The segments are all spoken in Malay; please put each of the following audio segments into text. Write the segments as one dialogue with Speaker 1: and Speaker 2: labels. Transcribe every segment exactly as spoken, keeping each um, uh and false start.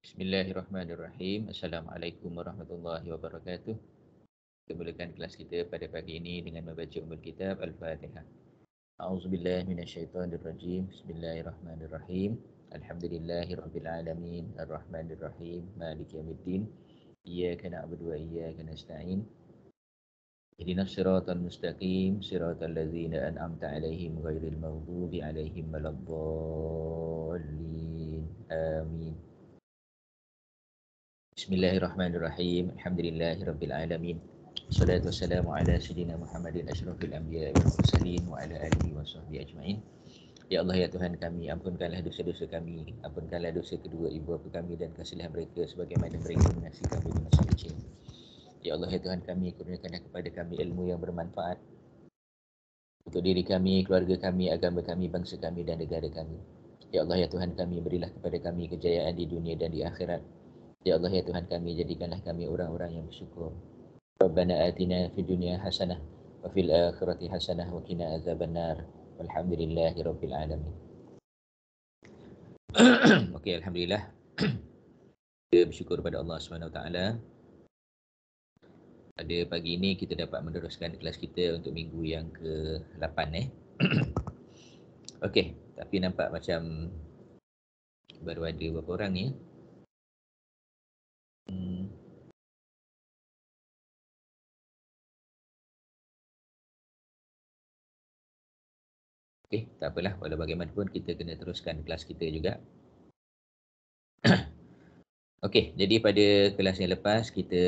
Speaker 1: Bismillahirrahmanirrahim. Assalamualaikum warahmatullahi wabarakatuh. Kita mulakan kelas kita pada pagi ini dengan membaca ummul kitab Al-Fatihah. A'udzubillahi minasyaitonirrajim. Bismillahirrahmanirrahim. Alhamdulillahirabbil alamin, arrahmanirrahim, maliki yaumiddin. Iyyaka na'budu wa iyyaka nasta'in. Ihdinas siratal mustaqim, siratal ladzina an'amta 'alaihim ghairil maghdubi 'alaihim waladdallin. Amin. Bismillahirrahmanirrahim. Alhamdulillahirabbil alamin. Wassalatu wassalamu ala sayyidina Muhammadin asyrafil anbiya'i wal mursalin wa ala alihi washabbihi ajmain. Ya Allah ya Tuhan kami, ampunkanlah dosa-dosa kami, ampunkanlah dosa kedua ibu bapa kami dan kasihilah mereka sebagaimana mereka mengasihi kami di masa kecil. Ya Allah ya Tuhan kami, kurniakanlah kepada kami ilmu yang bermanfaat untuk diri kami, keluarga kami, agama kami, bangsa kami dan negara kami. Ya Allah ya Tuhan kami, berilah kepada kami kejayaan di dunia dan di akhirat. Ya Allah ya Tuhan kami, jadikanlah kami orang-orang yang bersyukur. Rabbana atina fid dunya hasanah wa fil akhirati hasanah wa qina azabannar. Walhamdulillahi rabbil alamin. Okey, alhamdulillah. Kita bersyukur pada Allah Subhanahu Wa Taala. Pada pagi ini kita dapat meneruskan kelas kita untuk minggu yang ke lapan eh. Okey, tapi nampak macam baru ada beberapa orang ni. Hmm. Okey, tak apalah, walau bagaimanapun kita kena teruskan kelas kita juga. Okey, jadi pada kelas yang lepas kita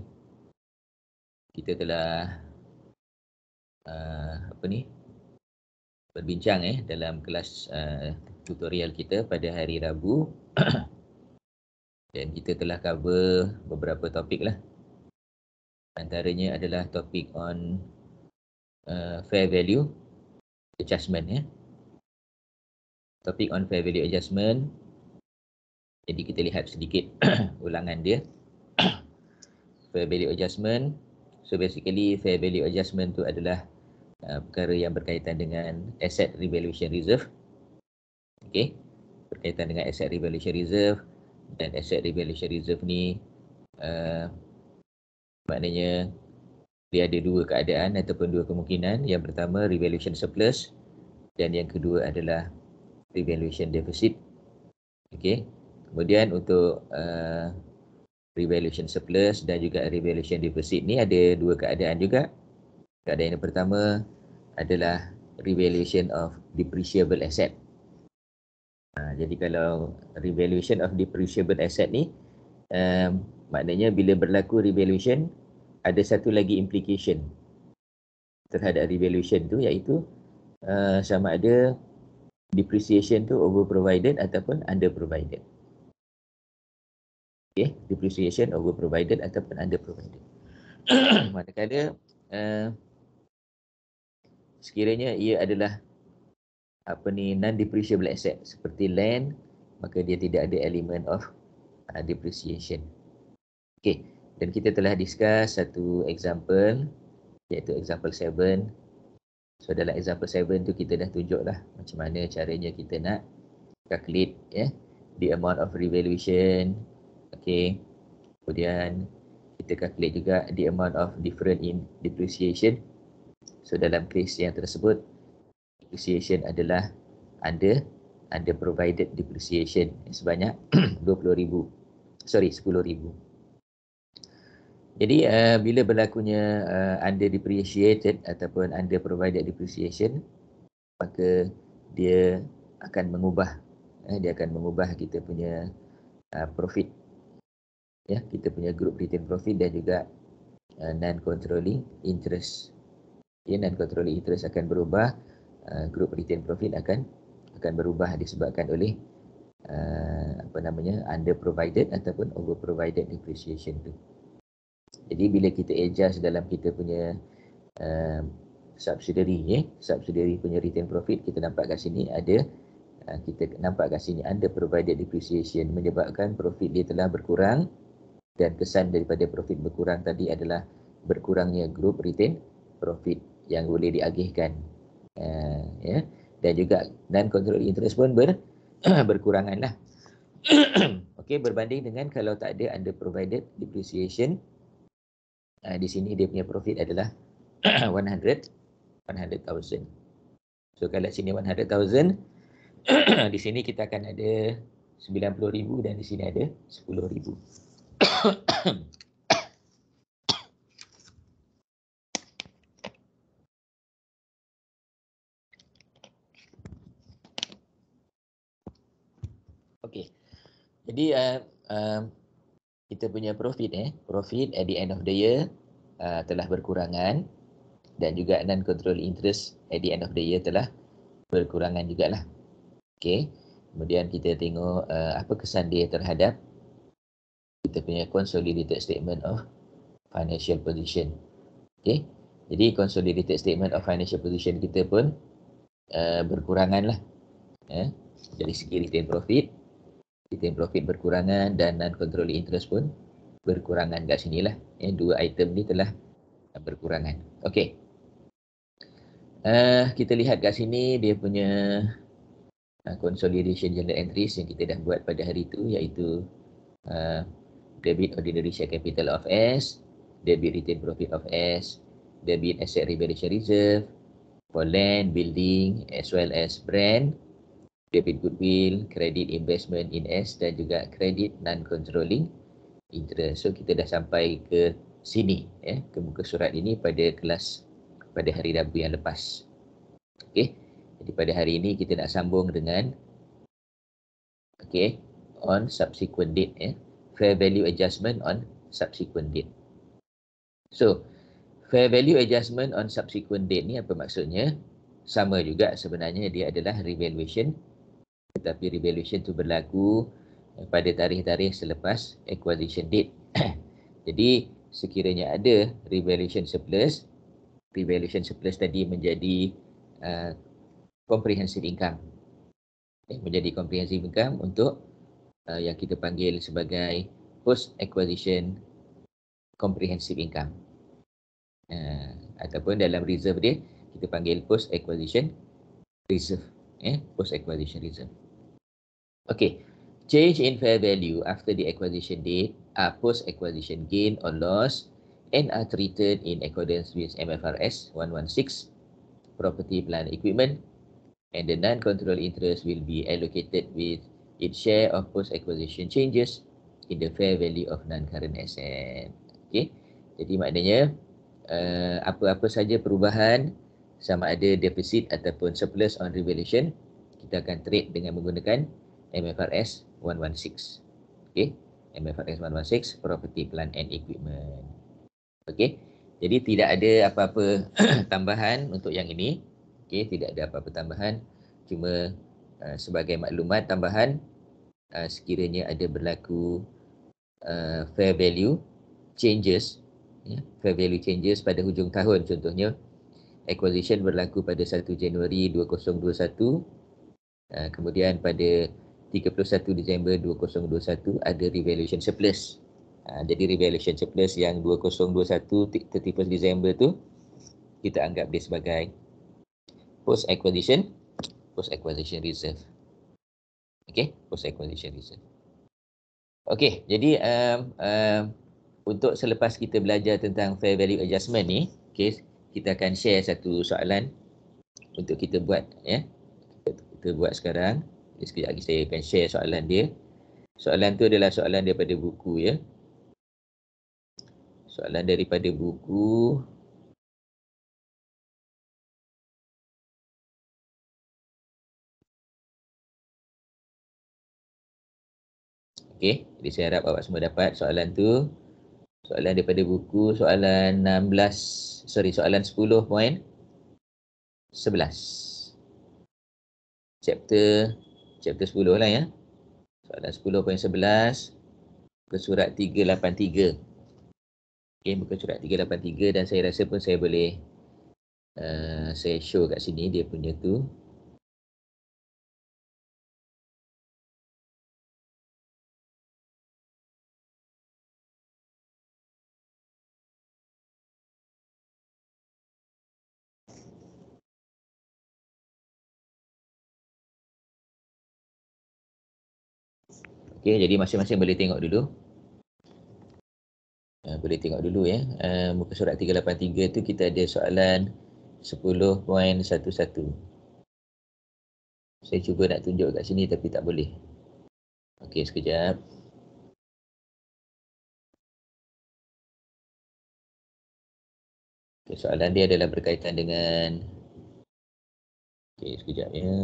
Speaker 1: kita telah uh, apa ni? berbincang eh dalam kelas uh, tutorial kita pada hari Rabu. Dan kita telah cover beberapa topik lah. Antaranya adalah topik on uh, fair value adjustment ya. Topik on fair value adjustment. Jadi kita lihat sedikit ulangan dia. Fair value adjustment. So basically fair value adjustment tu adalah uh, perkara yang berkaitan dengan asset revaluation reserve. Okey. Berkaitan dengan asset revaluation reserve, dan asset revaluation reserve ni uh, maknanya dia ada dua keadaan ataupun dua kemungkinan. Yang pertama revaluation surplus dan yang kedua adalah revaluation deficit. Okey. Kemudian untuk uh, revaluation surplus dan juga revaluation deficit ni ada dua keadaan juga. Keadaan yang pertama adalah revaluation of depreciable asset. Ha, jadi kalau revaluation of depreciable asset ni um, maknanya bila berlaku revaluation ada satu lagi implication terhadap revaluation tu, iaitu uh, sama ada depreciation tu over provided ataupun under provided. Okay, depreciation over provided ataupun under provided. Manakala uh, sekiranya ia adalah apa ni non-depreciable asset seperti land, maka dia tidak ada element of uh, depreciation. Okey, dan kita telah discuss satu example, iaitu example seven. So dalam example seven tu kita dah tunjuklah macam mana caranya kita nak calculate ya, yeah, the amount of revaluation. Okey. Kemudian kita calculate juga the amount of difference in depreciation. So dalam case yang tersebut depreciation adalah under under provided depreciation sebanyak dua puluh ribu. Sorry, sepuluh ribu. Jadi uh, bila berlakunya uh, under depreciated ataupun under provided depreciation, maka dia akan mengubah eh, dia akan mengubah kita punya uh, profit ya, kita punya group retained profit dan juga uh, non controlling interest. Ya, non controlling interest akan berubah. Uh, group retained profit akan akan berubah disebabkan oleh uh, apa namanya under provided ataupun over provided depreciation tu. Jadi bila kita adjust dalam kita punya uh, subsidiary ya, subsidiary punya retained profit, kita nampak kat sini ada uh, kita nampak kat sini under provided depreciation menyebabkan profit dia telah berkurang, dan kesan daripada profit berkurang tadi adalah berkurangnya group retained profit yang boleh diagihkan. Uh, ya, dan juga non controlling interest pun ber, berkurangan lah. Okey, berbanding dengan kalau tak ada under provided depreciation. Uh, di sini dia punya profit adalah one hundred thousand. So kalau sini one hundred thousand, di sini kita akan ada sembilan puluh ribu dan di sini ada sepuluh ribu. Okey. Jadi uh, uh, kita punya profit eh profit at the end of the year uh, telah berkurangan, dan juga non control interest at the end of the year telah berkurangan jugalah. Okey. Kemudian kita tengok uh, apa kesan dia terhadap kita punya consolidated statement of financial position. Okey. Jadi consolidated statement of financial position kita pun uh, berkurangan lah. Eh. Dari segi retained profit, retained profit berkurangan dan non-controlling interest pun berkurangan kat sini lah. Eh, dua item ni telah berkurangan. Okey. Uh, kita lihat kat sini dia punya uh, consolidation journal entries yang kita dah buat pada hari itu, iaitu uh, debit ordinary share capital of S, debit retained profit of S, debit asset revaluation reserve for land, building as well as brand, debit goodwill, credit investment in S dan juga credit non-controlling interest. So kita dah sampai ke sini, eh, ke muka surat ini pada kelas pada hari Rabu yang lepas. Okey. Jadi pada hari ini kita nak sambung dengan okey, on subsequent date, eh, fair value adjustment on subsequent date. So, fair value adjustment on subsequent date ni apa maksudnya? Sama juga sebenarnya, dia adalah revaluation, tetapi revaluation tu berlaku pada tarikh-tarikh selepas acquisition date. Jadi sekiranya ada revaluation surplus, revaluation surplus tadi menjadi uh, comprehensive income. Eh, menjadi comprehensive income untuk uh, yang kita panggil sebagai post acquisition comprehensive income. Uh, ataupun dalam reserve dia kita panggil post acquisition reserve. Eh, post acquisition reserve. Okay. Change in fair value after the acquisition date are post-acquisition gain or loss and are treated in accordance with M F R S one sixteen, property, plant, equipment, and the non-control interest will be allocated with its share of post-acquisition changes in the fair value of non-current asset. Okay. Jadi maknanya uh, apa-apa saja perubahan, sama ada deficit ataupun surplus on revaluation, kita akan trade dengan menggunakan M F R S one sixteen. Okey, M F R S one sixteen, property, plant and equipment. Okey. Jadi tidak ada apa-apa tambahan untuk yang ini. Okey, tidak ada apa-apa tambahan. Cuma uh, sebagai maklumat tambahan, uh, sekiranya ada berlaku uh, fair value changes, ya, fair value changes pada hujung tahun, contohnya acquisition berlaku pada satu Januari dua ribu dua puluh satu, uh, kemudian pada tiga puluh satu Disember dua ribu dua puluh satu ada revaluation surplus. Ha, jadi revaluation surplus yang dua ribu dua puluh satu tiga puluh satu Disember tu kita anggap dia sebagai post acquisition post acquisition reserve. Okey, post acquisition reserve. Okey, jadi um, um, untuk selepas kita belajar tentang fair value adjustment ni, okey, kita akan share satu soalan untuk kita buat, ya. Kita, kita buat sekarang. Sekejap lagi saya akan share soalan dia. Soalan tu adalah soalan daripada buku, ya. Soalan daripada buku Okey, jadi saya harap awak semua dapat soalan tu. Soalan daripada buku, soalan enam belas, sorry, soalan sepuluh point sebelas. Chapter chapter sepuluh lah, ya. Soalan sepuluh point sebelas ke surat tiga lapan tiga. Okey, buka surat tiga lapan tiga dan saya rasa pun saya boleh uh, saya show kat sini dia punya tu. Okey, jadi masing-masing boleh tengok dulu. Uh, boleh tengok dulu ya. Uh, muka surat tiga lapan tiga tu kita ada soalan sepuluh titik satu satu. Saya cuba nak tunjuk kat sini tapi tak boleh. Okey, sekejap. Okay, soalan dia adalah berkaitan dengan... Okey, sekejap ya.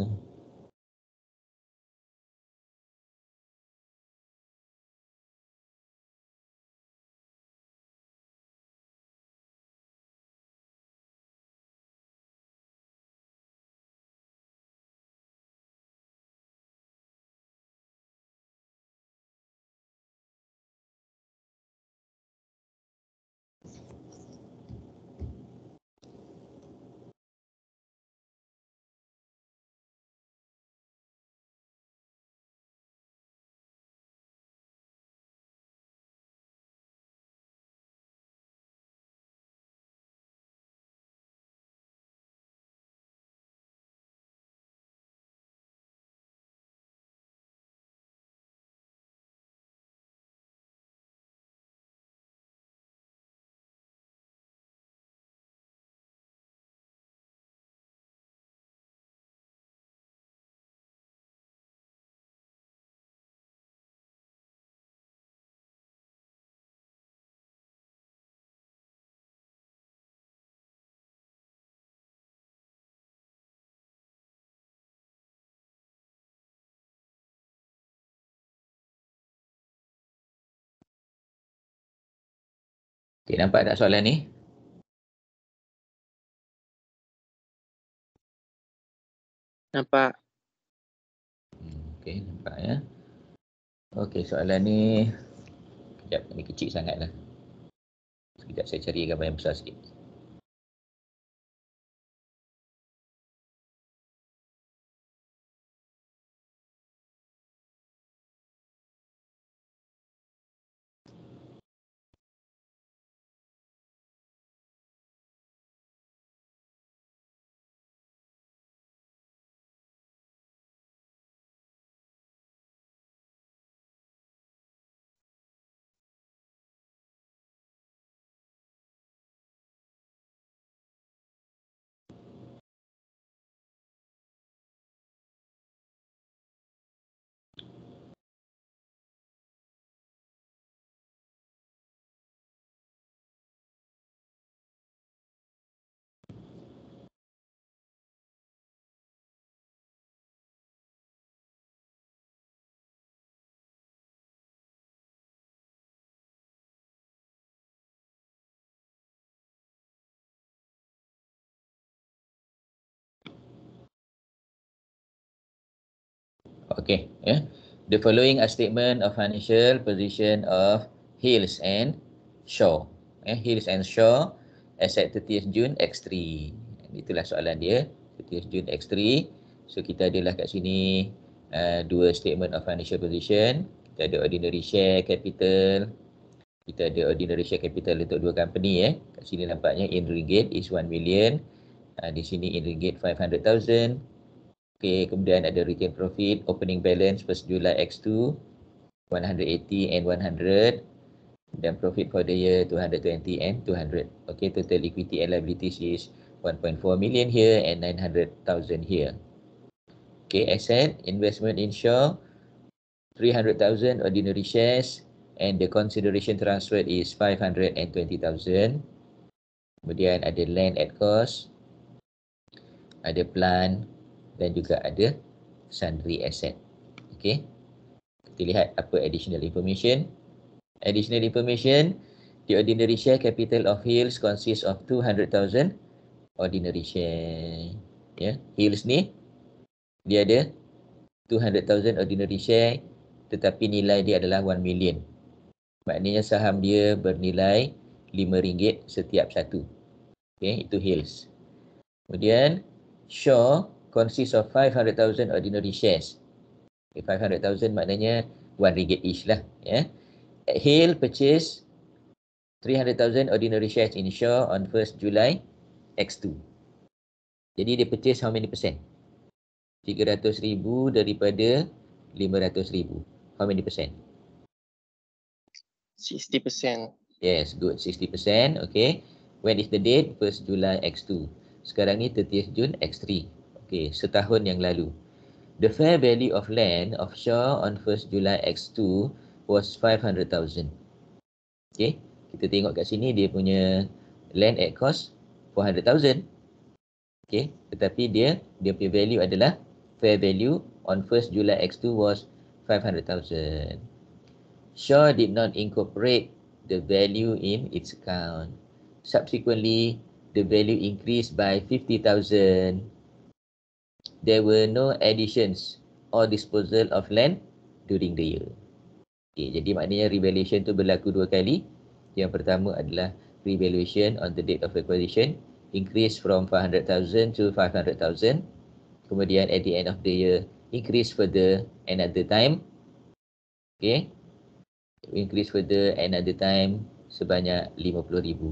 Speaker 1: Okey, nampak tak soalan ni?
Speaker 2: Nampak.
Speaker 1: Okey, nampak ya. Okey, soalan ni... Sekejap, ni kecil sangat lah. Sekejap saya cari gambar yang besar sikit. Okay, yeah. The following are statement of financial position of Hills and Shaw. Eh, Hills and Shaw as at thirtieth June X three. Itulah soalan dia, thirtieth June X three. So kita adalah kat sini uh, dua statement of financial position. Kita ada ordinary share capital. Kita ada ordinary share capital untuk dua company eh. Kat sini nampaknya in ringgit is one million. Uh, di sini in ringgit five hundred thousand. Okay, kemudian ada retain profit, opening balance first July X two, one hundred eighty and one hundred. Dan profit for the year two hundred twenty and two hundred. Okay, total equity and liabilities is one point four million here and nine hundred thousand here. Okay, asset, investment in Shaw, three hundred thousand ordinary shares and the consideration transferred is five hundred twenty thousand. Kemudian ada land at cost, ada plant dan juga ada sundry asset. Okay. Kita lihat apa additional information. Additional information, the ordinary share capital of Hills consists of two hundred thousand ordinary share. Ya, yeah. Hills ni dia ada two hundred thousand ordinary share tetapi nilai dia adalah one million. Maknanya saham dia bernilai lima ringgit setiap satu. Okay, itu Hills. Kemudian Shaw consists of five hundred thousand ordinary shares. Okay, five hundred thousand maknanya one ringgit each lah. Ya. Yeah. Hill purchase three hundred thousand ordinary shares in Shaw on first July X two. Jadi dia purchase how many percent? tiga ratus ribu daripada lima ratus ribu. How many percent?
Speaker 2: sixty percent.
Speaker 1: Yes, good. sixty percent. Okay. When is the date? first July X two. Sekarang ni thirtieth June X three. Okay, setahun yang lalu. The fair value of land offshore on first July X two was five hundred thousand. Okay, kita tengok kat sini dia punya land at cost four hundred thousand. Okay, tetapi dia dia punya value adalah fair value on first July X two was five hundred thousand. Shaw did not incorporate the value in its account. Subsequently, the value increased by fifty thousand. There were no additions or disposal of land during the year. Okay, jadi maknanya revaluation tu berlaku dua kali. Yang pertama adalah revaluation on the date of acquisition increase from five hundred thousand to five hundred thousand. Kemudian at the end of the year increase further another time. Okay, increase further another time sebanyak lima puluh ribu.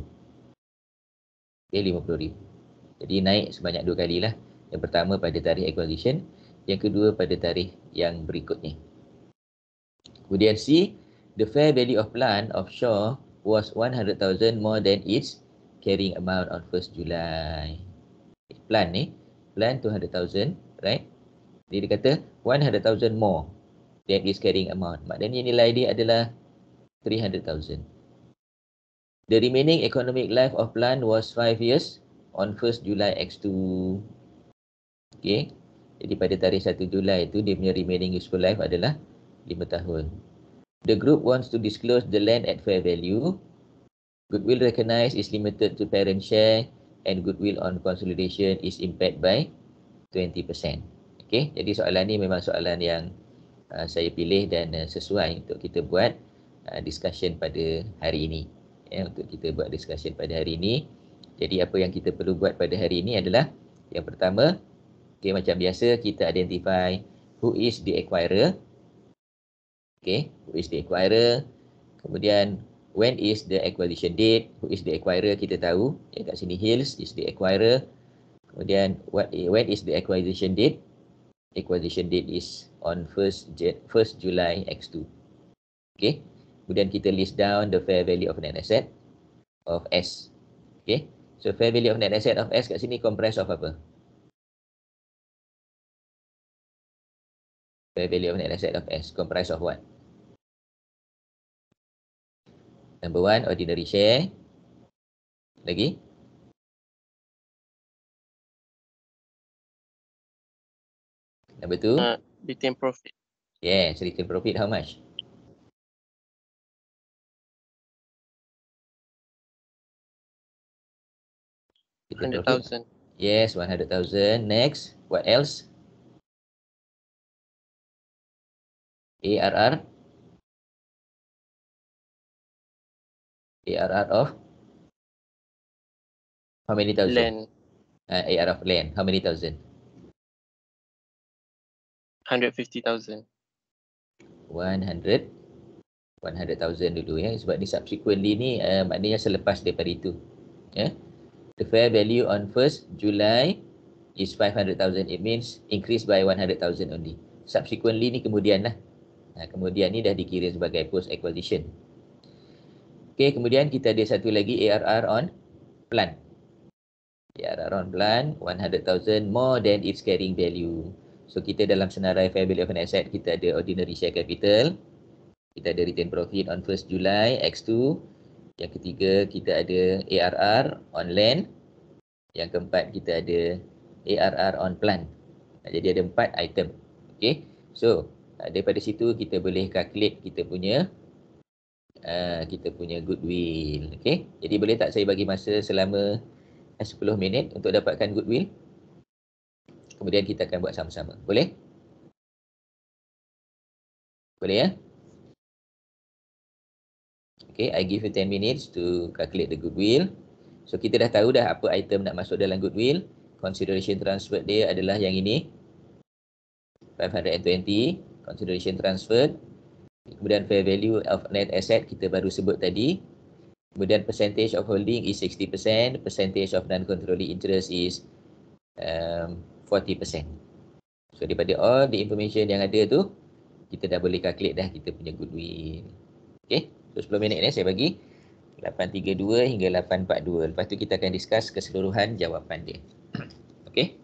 Speaker 1: Okay, lima puluh ribu. Jadi naik sebanyak dua kali lah. Yang pertama pada tarikh acquisition, yang kedua pada tarikh yang berikutnya. Kemudian C, the fair value of plant offshore was one hundred thousand more than its carrying amount on first July. Plant ni, plant two hundred thousand, right? Jadi dia kata one hundred thousand more than its carrying amount. Maknanya nilai dia adalah three hundred thousand. The remaining economic life of plant was five years on first July X two. Okay. Jadi pada tarikh satu Julai itu dia punya remaining useful life adalah lima tahun. The group wants to disclose the land at fair value. Goodwill recognized is limited to parent share and goodwill on consolidation is impaired by twenty percent. Okay. Jadi soalan ni memang soalan yang uh, saya pilih dan uh, sesuai untuk kita buat uh, discussion pada hari ini. Ya, untuk kita buat discussion pada hari ini. Jadi apa yang kita perlu buat pada hari ini adalah yang pertama, okay, macam biasa kita identify who is the acquirer. Okay, who is the acquirer. Kemudian when is the acquisition date? Who is the acquirer? Kita tahu. Ya, kat sini Hills is the acquirer. Kemudian what when is the acquisition date? Acquisition date is on first July X two. Okay. Kemudian kita list down the fair value of net asset of S. Okay. So fair value of net asset of S kat sini comprise of apa? Fair value of net asset of S comprise of what? Number one, ordinary share. Lagi? Number two?
Speaker 2: Uh, retain profit.
Speaker 1: Yes, retain profit how much?
Speaker 2: one hundred thousand.
Speaker 1: Yes, one hundred thousand. Next, what else? A R R. A R R of how many thousand?
Speaker 2: Land.
Speaker 1: Uh, A R R of land, how many thousand?
Speaker 2: one hundred fifty thousand.
Speaker 1: one hundred. one hundred thousand dulu ya. Sebab ni subsequently ni uh, maknanya selepas daripada itu. Ya. Yeah? The fair value on first July is five hundred thousand. It means increase by one hundred thousand only. Subsequently ni kemudian lah. Nah, kemudian ni dah dikira sebagai post acquisition. Okay, kemudian kita ada satu lagi A R R on plant. A R R on plant one hundred thousand more than its carrying value. So kita dalam senarai fair value of an asset kita ada ordinary share capital. Kita ada retain profit on first July X two. Yang ketiga kita ada A R R on land. Yang keempat kita ada A R R on plant. Jadi ada empat item. Okay. So daripada situ kita boleh calculate kita punya uh, kita punya goodwill. Okay. Jadi boleh tak saya bagi masa selama sepuluh minit untuk dapatkan goodwill? Kemudian kita akan buat sama-sama. Boleh? Boleh ya? Okay, I give you ten minutes to calculate the goodwill. So kita dah tahu dah apa item nak masuk dalam goodwill. Consideration transfer dia adalah yang ini. five hundred twenty. Consideration transfer. Kemudian fair value of net asset kita baru sebut tadi. Kemudian percentage of holding is sixty percent. Percentage of non-controlling interest is um, forty percent. So daripada all the information yang ada tu, kita dah boleh calculate dah kita punya goodwill. Okey, so sepuluh minit ni saya bagi lapan tiga dua hingga lapan empat dua. Lepas tu kita akan discuss keseluruhan jawapan dia. Okey.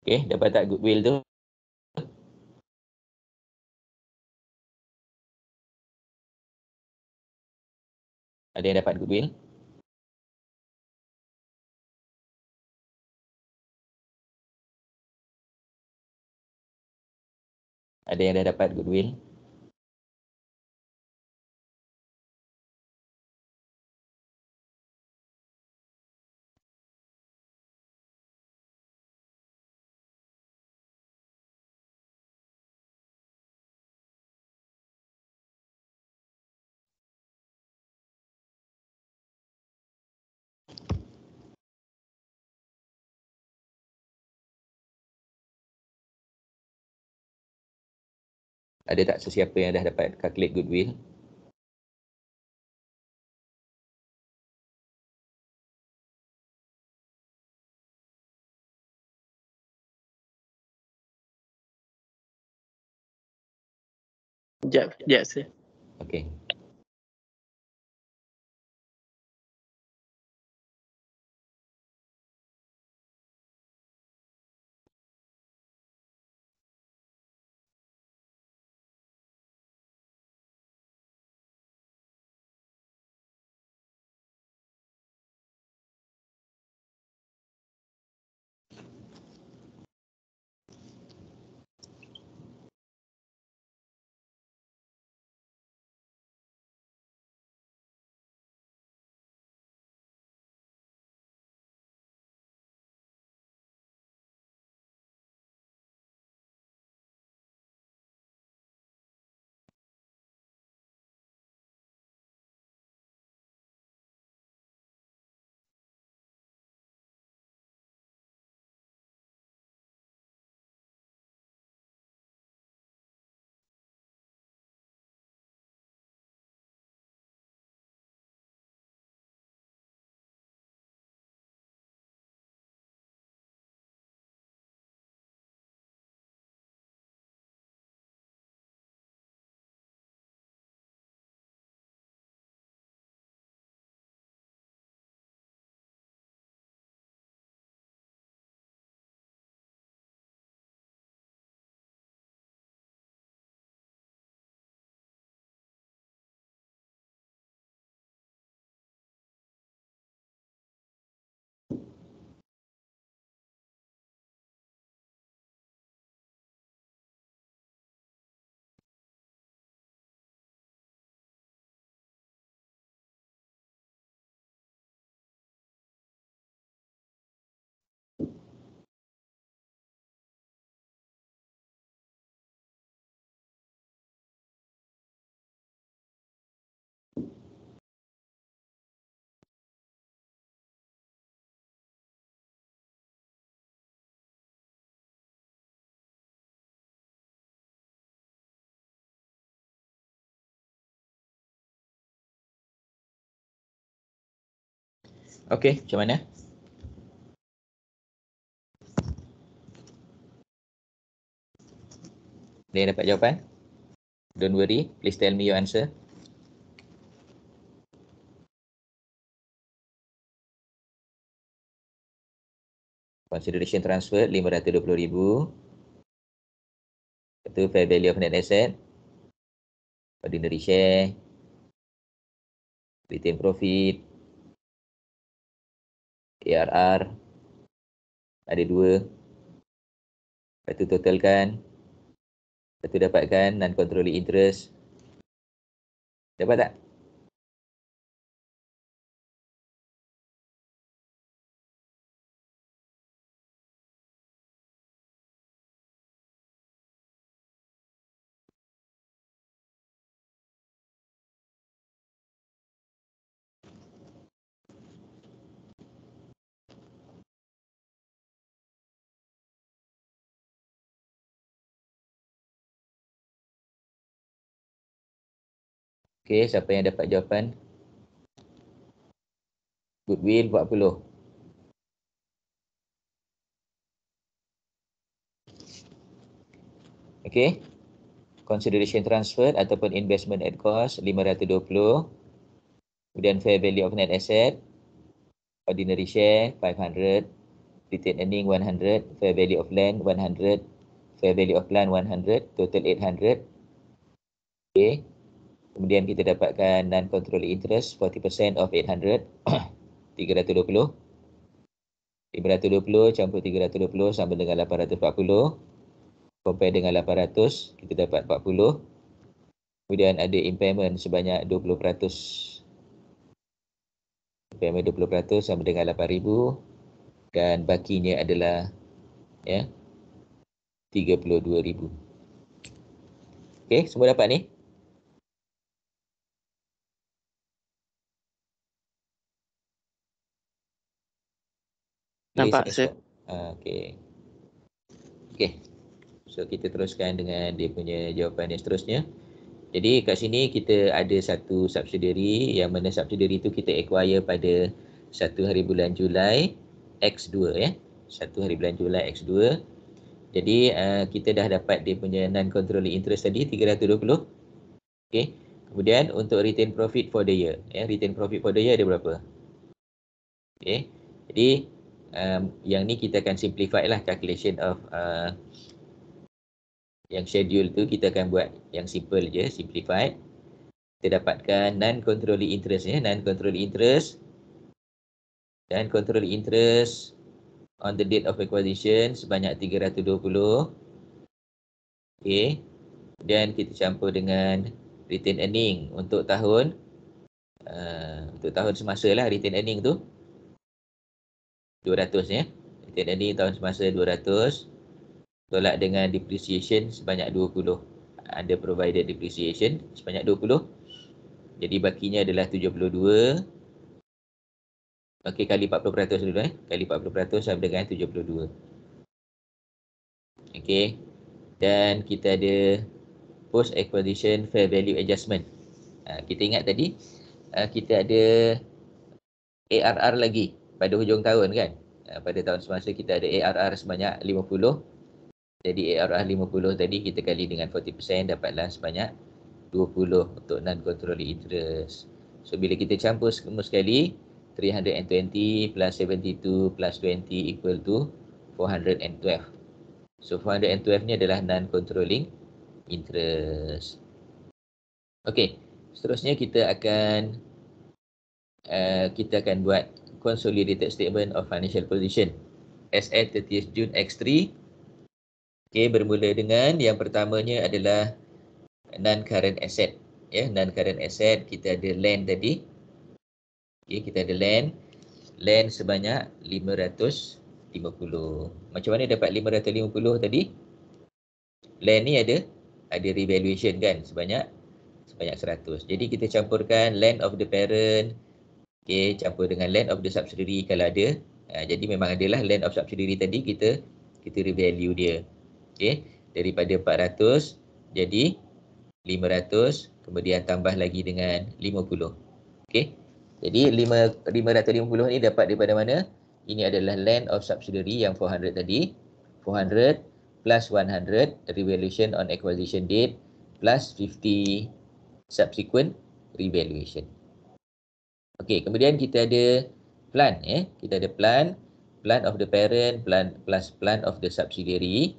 Speaker 1: Okey, dapat tak goodwill tu? Ada yang dapat goodwill? Ada yang dah dapat goodwill? Ada tak sesiapa yang dah dapat calculate goodwill?
Speaker 2: Sekejap, sekejap sir.
Speaker 1: Okey. Okey, macam mana? Ada yang dapat jawapan? Don't worry, please tell me your answer. Consideration transfer lima ratus dua puluh ribu. Itu fair value of net asset. Ordinary share. Retain profit. A R R. Ada dua. Lepas tu totalkan. Lepas tu dapatkan non-controlling interest. Dapat tak? Okey, siapa yang dapat jawapan? Goodwill empat puluh. Okey. Consideration transfer ataupun investment at cost lima ratus dua puluh. Kemudian fair value of net asset. Ordinary share five hundred. retained earning one hundred, fair value of land one hundred, fair value of plant one hundred, total eight hundred. Okay. Kemudian kita dapatkan non-controlling interest forty percent of eight hundred, tiga ratus dua puluh. lima ratus dua puluh campur tiga ratus dua puluh sama dengan lapan ratus empat puluh. Compare dengan lapan ratus, kita dapat empat puluh. Kemudian ada impairment sebanyak dua puluh peratus. Impairment dua puluh peratus sama dengan lapan ribu. Dan bakinya adalah ya, tiga puluh dua ribu. Okey, semua dapat ni?
Speaker 2: Nampak, Sir.
Speaker 1: Ah, okey. Okey. So kita teruskan dengan dia punya jawapan yang seterusnya. Jadi kat sini kita ada satu subsidiary yang mana subsidiary itu kita acquire pada satu hari bulan Julai X dua ya. satu hari bulan Julai X dua. Jadi uh, kita dah dapat dia punya non-controlling interest tadi tiga ratus dua puluh. Okey. Kemudian untuk retain profit for the year, ya, retain profit for the year ada berapa? Okey. Jadi um, yang ni kita akan simplify lah calculation of uh, yang schedule tu kita akan buat yang simple je, simplified. Kita dapatkan non-controlling interest ya, non-controlling interest dan controlling interest on the date of acquisition sebanyak tiga ratus dua puluh. Okey. Dan kita campur dengan retain earning untuk tahun uh, untuk tahun semasa lah retain earning tu dua ratus ya. Retain earning tahun semasa dua ratus tolak dengan depreciation sebanyak dua puluh. Ada provided depreciation sebanyak dua puluh. Jadi bakinya adalah tujuh puluh dua. Okey, kali empat puluh peratus dulu eh. Kali empat puluh peratus sama dengan tujuh puluh dua. Okey. Dan kita ada post acquisition fair value adjustment. Ha, kita ingat tadi uh, kita ada A R R lagi pada hujung tahun kan. Uh, pada tahun semasa kita ada A R R sebanyak lima puluh. Jadi A R R lima puluh tadi kita kali dengan empat puluh persen dapatlah sebanyak dua puluh untuk non-controlling interest. So bila kita campur semua sekali, three hundred twenty plus seventy-two plus twenty equal to four hundred twelve. So four hundred twelve ni adalah non-controlling interest. Okey, seterusnya kita akan uh, kita akan buat consolidated statement of financial position as at thirtieth June X three. Okey, bermula dengan yang pertamanya adalah non-current asset. Ya, non-current asset kita ada land tadi. Okey, kita ada land. Land sebanyak lima ratus lima puluh. Macam mana dapat lima ratus lima puluh tadi? Land ni ada ada revaluation kan sebanyak sebanyak seratus. Jadi kita campurkan land of the parent, okey, campur dengan land of the subsidiary kalau ada. Ha, jadi memang adalah land of subsidiary tadi kita kita revalue dia. Okey, daripada empat ratus jadi lima ratus, kemudian tambah lagi dengan lima puluh. Okey. Jadi lima ratus lima puluh ni dapat daripada mana? Ini adalah land of subsidiary yang four hundred tadi. four hundred plus one hundred revaluation on acquisition date plus fifty subsequent revaluation. Okey, kemudian kita ada plan eh. Kita ada plan, plan of the parent, plan plus plan of the subsidiary.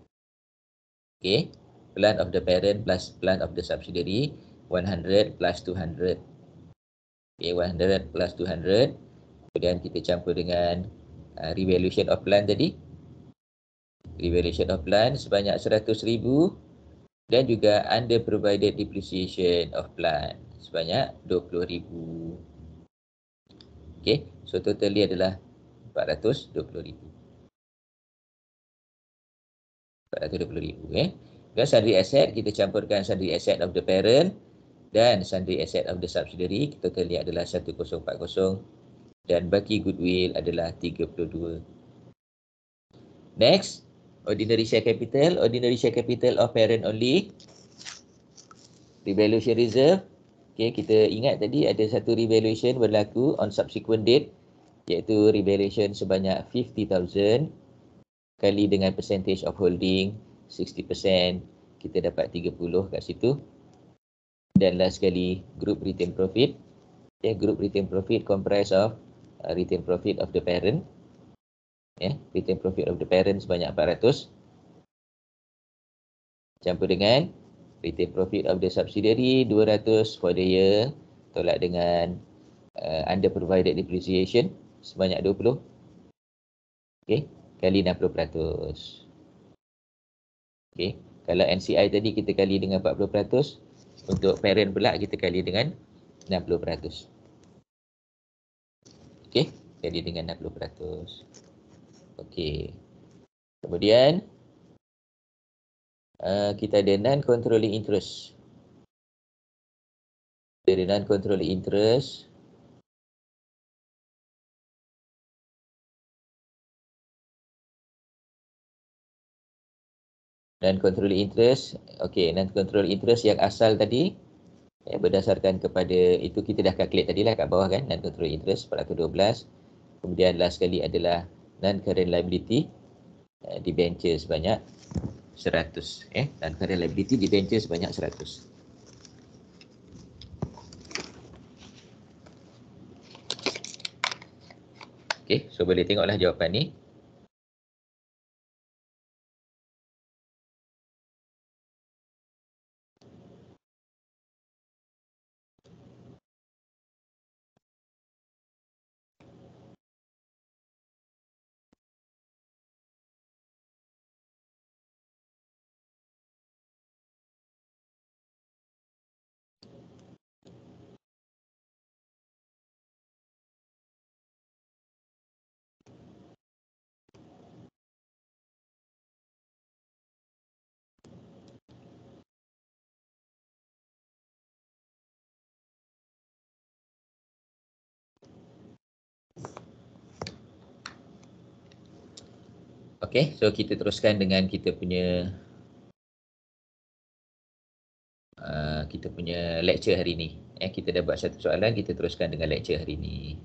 Speaker 1: Okey, plan of the parent plus plan of the subsidiary one hundred plus two hundred. Okey, one hundred plus two hundred. Kemudian kita campur dengan uh, revaluation of plan tadi. Revaluation of plan sebanyak seratus ribu dan juga under provided depreciation of plan sebanyak dua puluh ribu. Okey, so totalnya adalah empat ratus dua puluh ribu. empat ratus dua puluh ribu eh. Dan sundry asset kita campurkan sundry asset of the parent dan sundry asset of the subsidiary, totalnya adalah seribu empat puluh dan baki goodwill adalah tiga puluh dua. Next, ordinary share capital, ordinary share capital of parent only. Revaluation reserve. Okey, kita ingat tadi ada satu revaluation berlaku on subsequent date iaitu revaluation sebanyak fifty thousand kali dengan percentage of holding sixty percent, kita dapat tiga puluh kat situ. Dan last sekali group retain profit. Okay, group retain profit comprise of uh, retain profit of the parent Ya, retained profit of the parent sebanyak empat ratus. Campur dengan retained profit of the subsidiary dua ratus for the year. Tolak dengan uh, under provided depreciation sebanyak dua puluh. Okey, kali enam puluh peratus. Okey, kalau N C I tadi kita kali dengan empat puluh peratus, untuk parent pula kita kali dengan enam puluh peratus. Okey, kali dengan enam puluh peratus. Okey. Kemudian uh, kita ada non-controlling interest. Ada non-controlling interest. Non-controlling interest. Okey, non-controlling interest yang asal tadi, ya, berdasarkan kepada itu kita dah calculate tadi lah kat bawah kan, non-controlling interest empat ratus dua belas. Kemudian last sekali adalah non-current liability, uh, debenture sebanyak seratus. Eh, non-current liability debenture sebanyak seratus. Okey, so boleh tengoklah jawapan ni. Okey, so kita teruskan dengan kita punya uh, kita punya lecture hari ni. Eh, kita dah buat satu soalan, kita teruskan dengan lecture hari ni.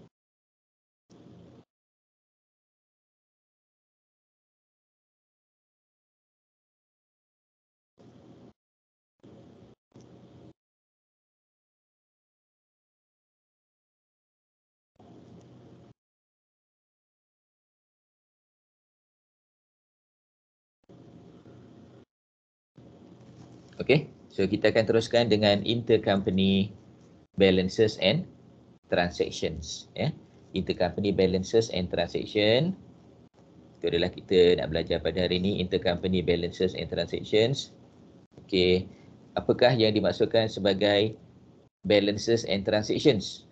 Speaker 1: Okey, so kita akan teruskan dengan intercompany balances and transactions. Ya, intercompany balances and transaction. Itu adalah kita nak belajar pada hari ini, intercompany balances and transactions. Okey, apakah yang dimaksudkan sebagai balances and transactions?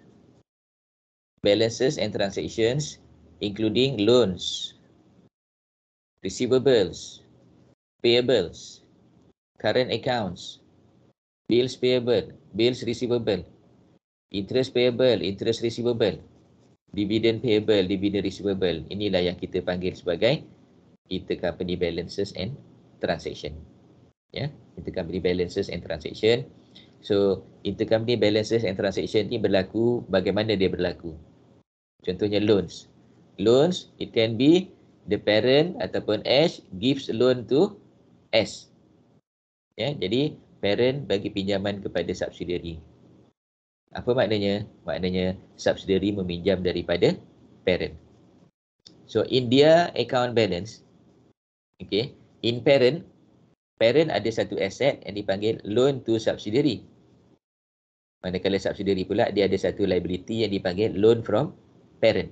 Speaker 1: Balances and transactions including loans, receivables, payables, current accounts, bills payable, bills receivable, interest payable, interest receivable, dividend payable, dividend receivable. Inilah yang kita panggil sebagai intercompany balances and transaction. Ya, intercompany balances and transaction. So, intercompany balances and transaction ni berlaku, bagaimana dia berlaku? Contohnya loans. Loans, it can be the parent ataupun H gives loan to S. Ya, jadi parent bagi pinjaman kepada subsidiary. Apa maknanya? Maknanya subsidiary meminjam daripada parent. So in their account balance, okay, in parent, parent ada satu aset yang dipanggil loan to subsidiary. Manakala subsidiary pula dia ada satu liability yang dipanggil loan from parent.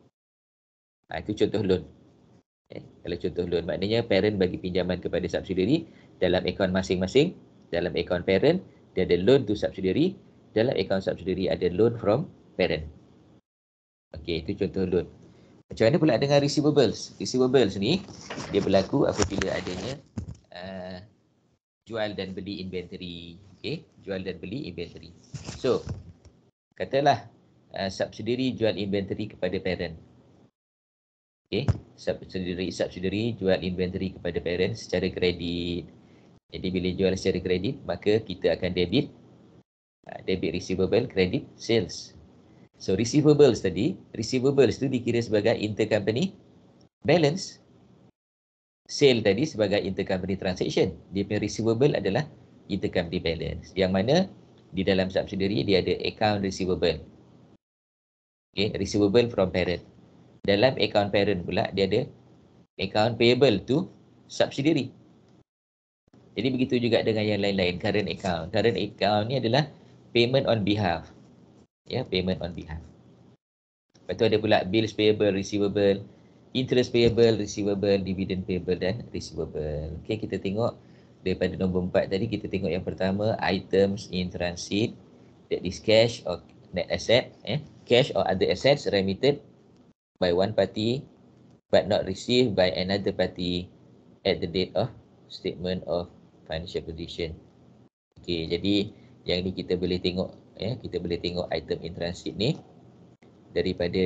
Speaker 1: Ha, itu contoh loan. Eh, kalau contoh loan, maknanya parent bagi pinjaman kepada subsidiary dalam akaun masing-masing. Dalam akaun parent, dia ada loan to subsidiary. Dalam akaun subsidiary ada loan from parent. Okey, itu contoh loan. Macam mana pula dengan receivables? Receivables ni, dia berlaku apabila adanya uh, jual dan beli inventory. Okey, jual dan beli inventory. So, katalah uh, subsidiary jual inventory kepada parent. Okey, subsidiary subsidiary jual inventory kepada parent secara kredit. Jadi bila jual secara kredit, maka kita akan debit uh, debit receivable, credit sales. So receivables tadi, receivables tu dikira sebagai intercompany balance. Sale tadi sebagai intercompany transaction. Dia punya receivable adalah intercompany balance. Yang mana di dalam subsidiary dia ada account receivable. Okay, receivable from parent. dalam account parent pula dia ada account payable to subsidiary. Jadi begitu juga dengan yang lain-lain, current account. Current account ni adalah payment on behalf. Ya, payment on behalf. Lepas tu ada pula bills payable, receivable, interest payable, receivable, dividend payable dan receivable. Okey, kita tengok daripada nombor empat tadi, kita tengok yang pertama, items in transit, that is cash or net asset, eh? cash or other assets remitted by one party but not received by another party at the date of statement of financial position. Okey, jadi yang ni kita boleh tengok, ya, kita boleh tengok item in transit ni daripada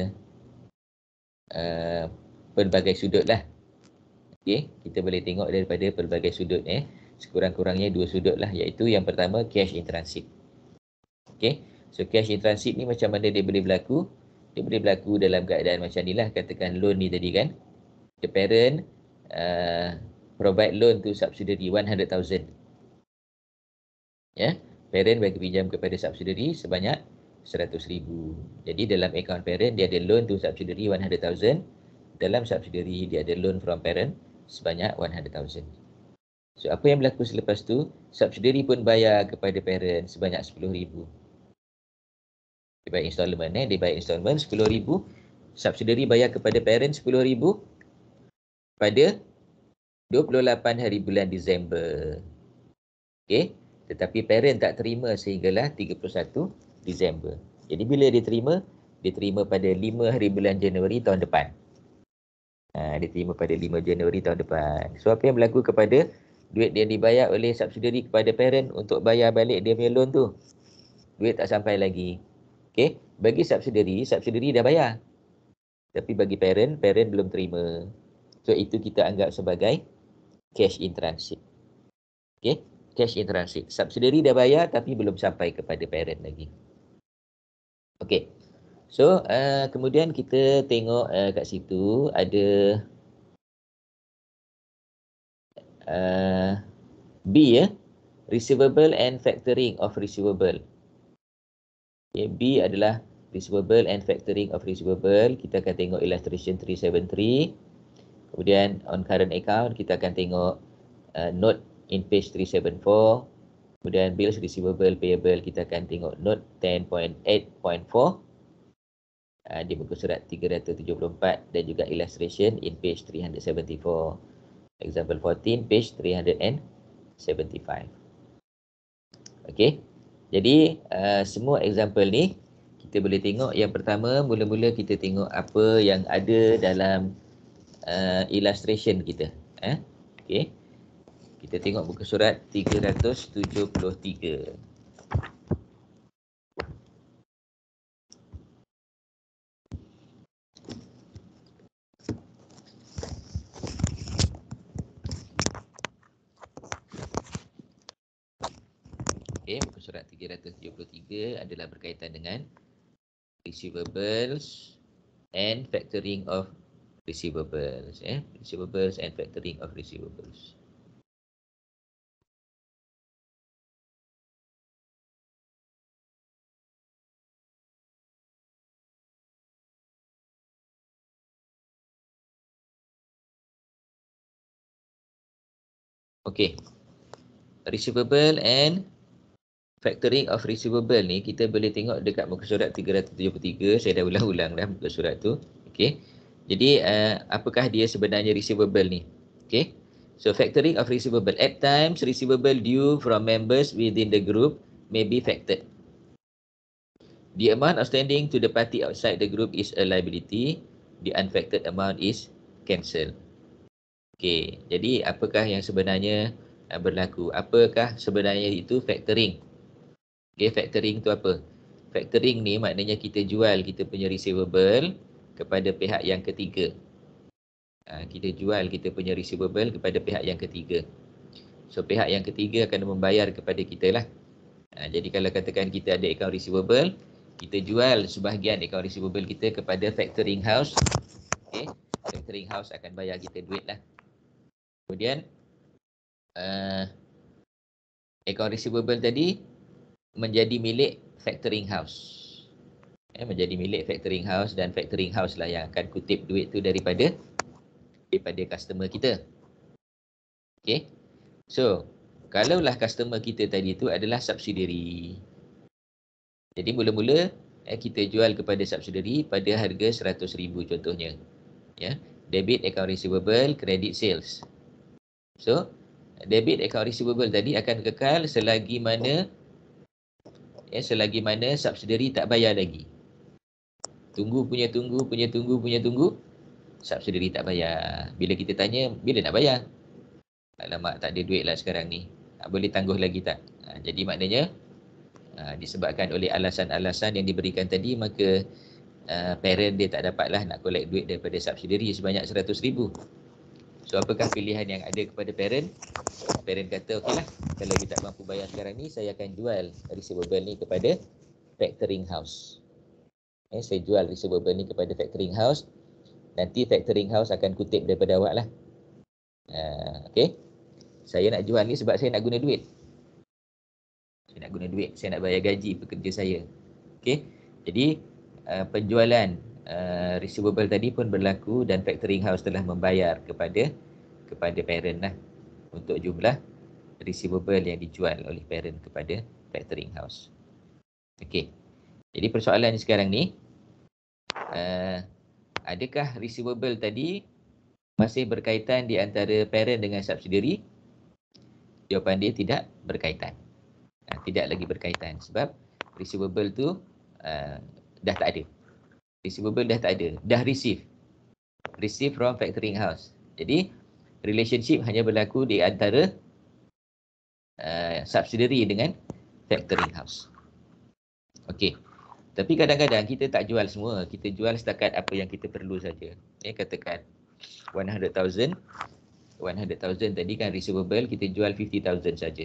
Speaker 1: uh, pelbagai sudut lah. Okey, kita boleh tengok daripada pelbagai sudut, eh. Sekurang-kurangnya dua sudut lah, iaitu yang pertama cash in transit. Okey, so cash in transit ni macam mana dia boleh berlaku? Dia boleh berlaku dalam keadaan macam ni lah, katakan loan ni tadi kan. The parent uh, provide loan to subsidiary one hundred thousand. Ya, parent bagi pinjam kepada subsidiary sebanyak seratus ribu. Jadi dalam account parent dia ada loan to subsidiary one hundred thousand. Dalam subsidiary dia ada loan from parent sebanyak one hundred thousand. So apa yang berlaku selepas tu? Subsidiary pun bayar kepada parent sebanyak sepuluh ribu. Dia bayar installment, eh? Dia bayar installment sepuluh ribu. Subsidiary bayar kepada parent sepuluh ribu pada dua puluh lapan hari bulan Disember. Okey. Tetapi parent tak terima sehinggalah tiga puluh satu Disember. Jadi bila dia terima? Dia terima pada lima hari bulan Januari tahun depan. Ha, dia terima pada lima Januari tahun depan. So apa yang berlaku kepada duit yang dibayar oleh subsidiary kepada parent untuk bayar balik dia punya loan tu? Duit tak sampai lagi. Okey, bagi subsidiary, subsidiary dah bayar. Tapi bagi parent, parent belum terima. So itu kita anggap sebagai cash in transit. Okey, cash in transit. Subsidiary dah bayar tapi belum sampai kepada parent lagi. Okey. So, uh, kemudian kita tengok uh, kat situ ada uh, B, ya. Receivable and factoring of receivable. Okay, B adalah receivable and factoring of receivable. Kita akan tengok illustration three seven three. Kemudian on current account kita akan tengok uh, note in page three seven four. Kemudian bills receivable payable kita akan tengok note ten point eight point four. Uh, di muka surat tiga ratus tujuh puluh empat dan juga illustration in page three seventy-four. Example fourteen, page three seventy-five. Okey. Jadi uh, semua example ni kita boleh tengok, yang pertama mula-mula kita tengok apa yang ada dalam uh, illustration kita, eh. Okey. Kita tengok muka surat tiga ratus tujuh puluh tiga. Okay, muka surat tiga ratus tujuh puluh tiga adalah berkaitan dengan receivables and factoring of receivables. Eh? Receivables and factoring of receivables. Okay. Receivable and factoring of receivable ni kita boleh tengok dekat muka surat tiga ratus tujuh puluh tiga. Saya dah ulang-ulang dah muka surat tu. Okey. Jadi uh, apakah dia sebenarnya receivable ni? Okey. So factoring of receivable, at times receivable due from members within the group may be factored. The amount outstanding to the party outside the group is a liability. The unfactored amount is cancelled. Okey. Jadi apakah yang sebenarnya uh, berlaku? Apakah sebenarnya itu factoring? Okay, factoring tu apa? Factoring ni maknanya kita jual kita punya receivable kepada pihak yang ketiga. Ha, kita jual kita punya receivable kepada pihak yang ketiga. So, pihak yang ketiga akan membayar kepada kita lah. Ha, jadi, kalau katakan kita ada account receivable, kita jual sebahagian account receivable kita kepada factoring house. Okay, factoring house akan bayar kita duit lah. Kemudian, uh, account receivable tadi menjadi milik factoring house. eh, menjadi milik factoring house dan factoring house lah yang akan kutip duit tu daripada daripada customer kita. Okay. So, kalaulah customer kita tadi tu adalah subsidiary. Jadi mula-mula eh, kita jual kepada subsidiary pada harga seratus ribu contohnya. Ya, debit account receivable, credit sales. So, debit account receivable tadi akan kekal selagi mana ya, selagi mana subsidiary tak bayar lagi. Tunggu punya tunggu punya tunggu punya tunggu, subsidiary tak bayar. Bila kita tanya, bila nak bayar? Alamak, tak ada duit lah sekarang ni. Boleh tangguh lagi tak? Ha, jadi maknanya uh, disebabkan oleh alasan-alasan yang diberikan tadi, maka uh, parent dia tak dapatlah nak collect duit daripada subsidiary sebanyak seratus ribu. So apakah pilihan yang ada kepada parent? Parent kata, okeylah, kalau you tak mampu bayar sekarang ni, saya akan jual receivable ni kepada factoring house. Eh, saya jual receivable ni kepada factoring house. Nanti factoring house akan kutip daripada awak lah. Uh, okay. Saya nak jual ni sebab saya nak guna duit. Saya nak guna duit. Saya nak bayar gaji pekerja saya. Okay. Jadi, uh, penjualan uh, receivable tadi pun berlaku dan factoring house telah membayar kepada kepada parent lah untuk jumlah receivable yang dijual oleh parent kepada factoring house. Okay. Jadi persoalan sekarang ni, uh, adakah receivable tadi masih berkaitan di antara parent dengan subsidiary? Jawapan dia tidak berkaitan. Uh, tidak lagi berkaitan sebab receivable tu uh, dah tak ada. Receivable dah tak ada. Dah receive. Receive from factoring house. Jadi, relationship hanya berlaku di antara uh, subsidiary dengan factoring house. Okey. Tapi kadang-kadang kita tak jual semua. Kita jual setakat apa yang kita perlu saja. Eh, katakan one hundred thousand. one hundred thousand tadi kan receivable, kita jual fifty thousand saja.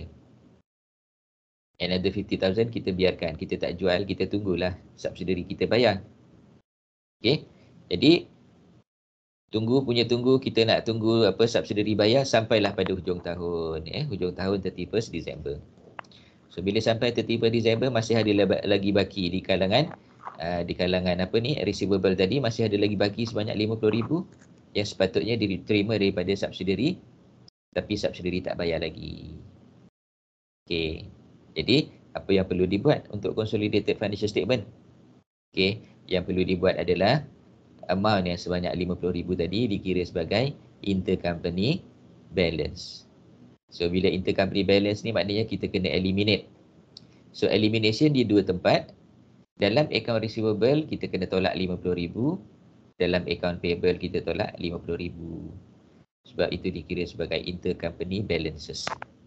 Speaker 1: Another fifty thousand kita biarkan. Kita tak jual, kita tunggulah subsidiary kita bayar. Okey. Jadi, tunggu punya tunggu, kita nak tunggu apa subsidiary bayar sampailah pada hujung tahun. Eh, hujung tahun thirty-first December. So bila sampai thirty-first December masih ada lagi baki di kalangan uh, di kalangan apa ni receivable tadi, masih ada lagi baki sebanyak lima puluh ribu yang sepatutnya diterima daripada subsidiary, tapi subsidiary tak bayar lagi. Okey. Jadi apa yang perlu dibuat untuk consolidated financial statement? Okey, yang perlu dibuat adalah amount yang sebanyak lima puluh ribu tadi dikira sebagai intercompany balance. So, bila intercompany balance ni maknanya kita kena eliminate. So, elimination di dua tempat. Dalam account receivable, kita kena tolak lima puluh ribu. Dalam account payable, kita tolak lima puluh ribu. Sebab itu dikira sebagai intercompany balances.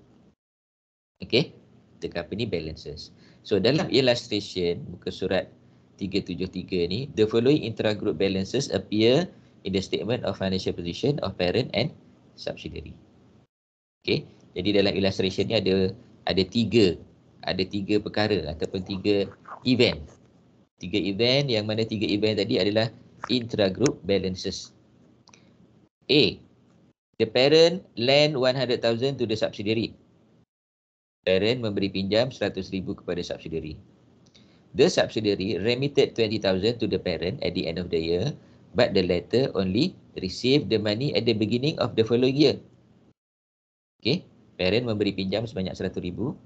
Speaker 1: Okay? Intercompany balances. So, dalam illustration, muka surat tiga tujuh tiga ni, the following intra-group balances appear in the statement of financial position of parent and subsidiary. Okay, jadi dalam illustration ni ada ada tiga ada tiga perkara ataupun tiga event. Tiga event yang mana tiga event tadi adalah intra-group balances. A, the parent lend one hundred thousand to the subsidiary. Parent memberi pinjam seratus ribu kepada subsidiary. The subsidiary remitted twenty thousand to the parent at the end of the year, but the latter only received the money at the beginning of the following year. Okey, parent memberi pinjam sebanyak seratus ribu.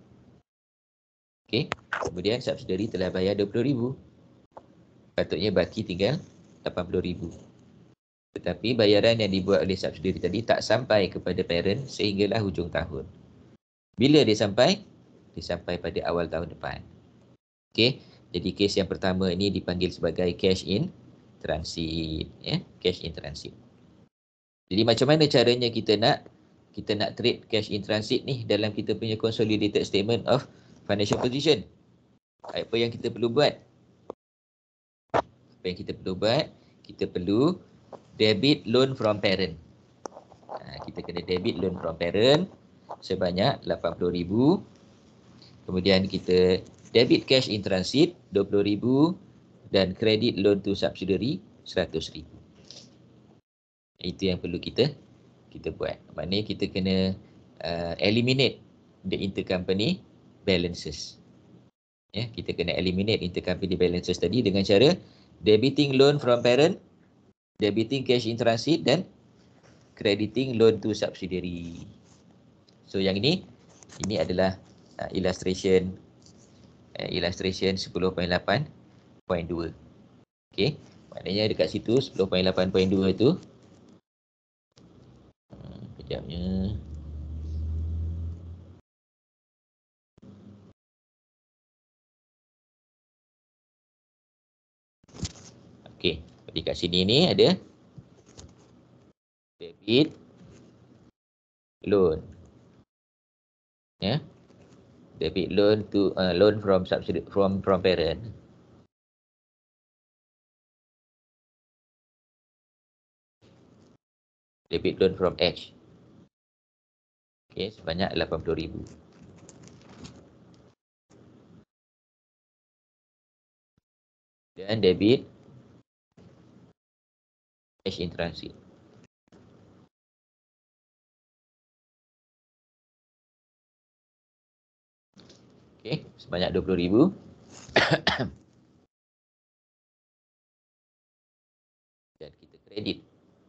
Speaker 1: Okey, kemudian subsidiary telah bayar dua puluh ribu. Patutnya baki tinggal lapan puluh ribu. Tetapi bayaran yang dibuat oleh subsidiary tadi tak sampai kepada parent sehinggalah hujung tahun. Bila dia sampai? Dia sampai pada awal tahun depan. Okey, jadi kes yang pertama ini dipanggil sebagai cash in transit, ya, cash in transit. Jadi macam mana caranya kita nak kita nak trade cash in transit ni dalam kita punya consolidated statement of financial position? Apa yang kita perlu buat? Apa yang kita perlu buat? Kita perlu debit loan from parent. Ha, kita kena debit loan from parent sebanyak lapan puluh ribu. Kemudian kita debit cash in transit dua puluh ribu dan credit loan to subsidiary seratus ribu. Itu yang perlu kita kita buat. Maknanya kita kena uh, eliminate the intercompany balances. Ya, kita kena eliminate intercompany balances tadi dengan cara debiting loan from parent, debiting cash in transit dan crediting loan to subsidiary. So yang ini, ini adalah uh, illustration uh, illustration sepuluh titik lapan titik dua. Okey, maknanya dekat situ sepuluh titik lapan titik dua tu uh, kejapnya. Okey, jadi kat sini ni ada debit loan. Ya. Yeah. Debit loan to uh, loan from subsidy from from parent. Debit loan from H. Okey, sebanyak lapan puluh ribu. Dan debit cash in transit. Okey, sebanyak dua puluh ribu. Dan kita kredit.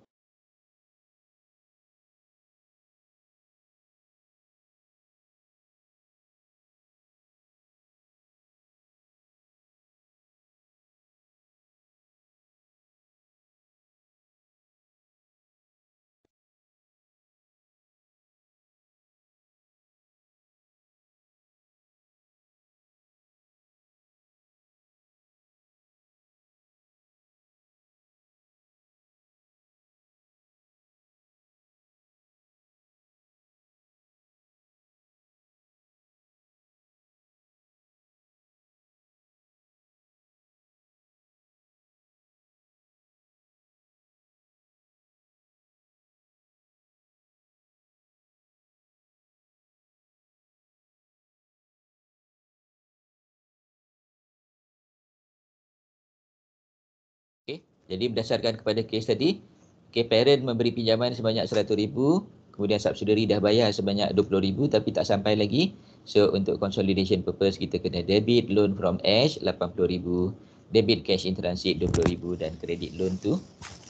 Speaker 1: Okey, jadi berdasarkan kepada kes tadi, okey, parent memberi pinjaman sebanyak seratus ribu, kemudian subsidiary dah bayar sebanyak dua puluh ribu tapi tak sampai lagi. So untuk consolidation purpose kita kena debit loan from H lapan puluh ribu, debit cash in transit dua puluh ribu dan credit loan to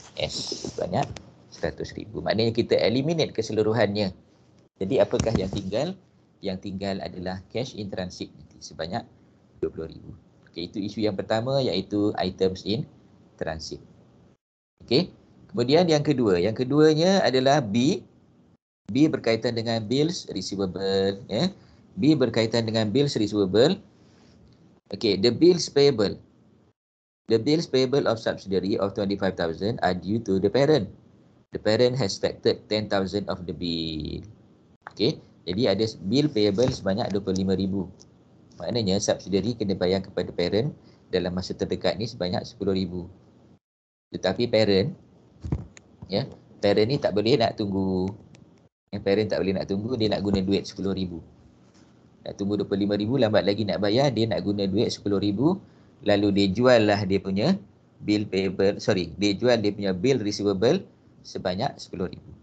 Speaker 1: S sebanyak seratus ribu. Maknanya kita eliminate keseluruhannya. Jadi apakah yang tinggal? Yang tinggal adalah cash in transit nanti sebanyak dua puluh ribu. Okey, itu isu yang pertama iaitu items in transit. Okey. Kemudian yang kedua, yang keduanya adalah B. B berkaitan dengan bills receivable, ya. B berkaitan dengan bills receivable. Okey, the bills payable. The bills payable of subsidiary of twenty-five thousand are due to the parent. The parent has factored ten thousand of the bill. Okey, jadi ada bill payable sebanyak dua puluh lima ribu. Maknanya subsidiary kena bayar kepada parent dalam masa terdekat ni sebanyak sepuluh ribu. Tetapi parent, ya, parent ni tak boleh nak tunggu. Yang parent tak boleh nak tunggu, dia nak guna duit sepuluh ribu. Nak tunggu dua puluh lima ribu, lambat lagi nak bayar, dia nak guna duit sepuluh ribu. Lalu dia jual lah dia punya bill payable, sorry, dia jual dia punya bill receivable sebanyak sepuluh ribu.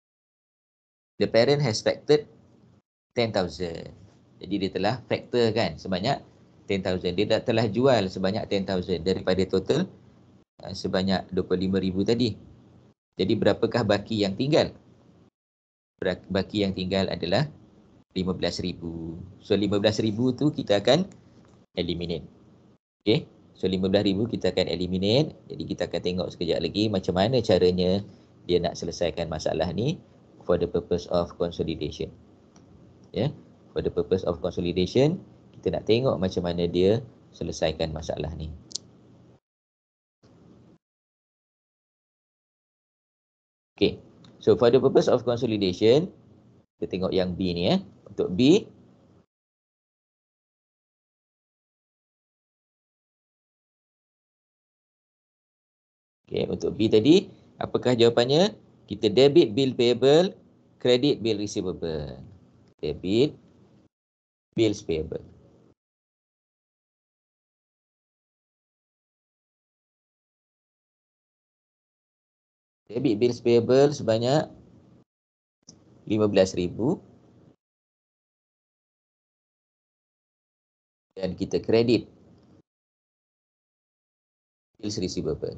Speaker 1: The parent has factored ten thousand. Jadi dia telah factor kan sebanyak ten thousand. Dia dah telah jual sebanyak ten thousand daripada total uh, sebanyak dua puluh lima ribu tadi. Jadi berapakah baki yang tinggal? Baki yang tinggal adalah lima belas ribu. So lima belas ribu tu kita akan eliminate. Okay. So lima belas ribu kita akan eliminate. Jadi kita akan tengok sekejap lagi macam mana caranya dia nak selesaikan masalah ni for the purpose of consolidation. Ya. Yeah. For the purpose of consolidation, kita nak tengok macam mana dia selesaikan masalah ni. Okay. So for the purpose of consolidation, kita tengok yang B ni ya. Untuk B, okay, untuk B tadi, apakah jawapannya? Kita debit bill payable, credit bill receivable. Debit bills payable. Debit bills payable sebanyak lima belas ribu. dan kita kredit bills receivable.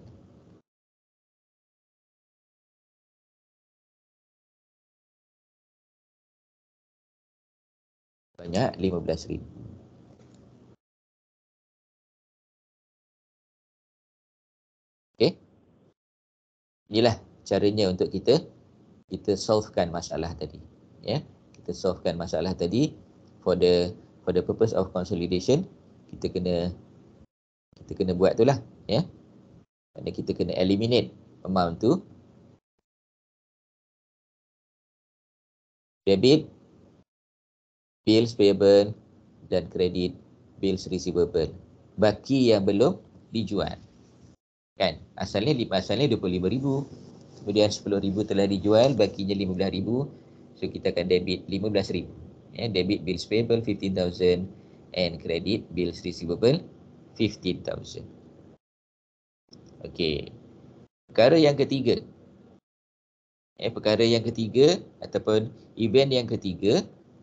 Speaker 1: Banyak lima belas ribu. Okey. Inilah caranya untuk kita kita solvekan masalah tadi. Ya, kita solvekan masalah tadi for the for the purpose of consolidation. Kita kena kita kena buat itulah, ya. Maksudnya kita kena eliminate amount tu. Debit bills payable dan kredit bills receivable. Baki yang belum dijual. Kan? Asalnya asalnya dua puluh lima ribu. Kemudian sepuluh ribu telah dijual, bakinya lima belas ribu. So kita akan debit lima belas ribu. Ya, debit bills payable fifteen thousand and credit bills receivable fifteen thousand. Okey. Perkara yang ketiga. Eh, perkara yang ketiga ataupun event yang ketiga.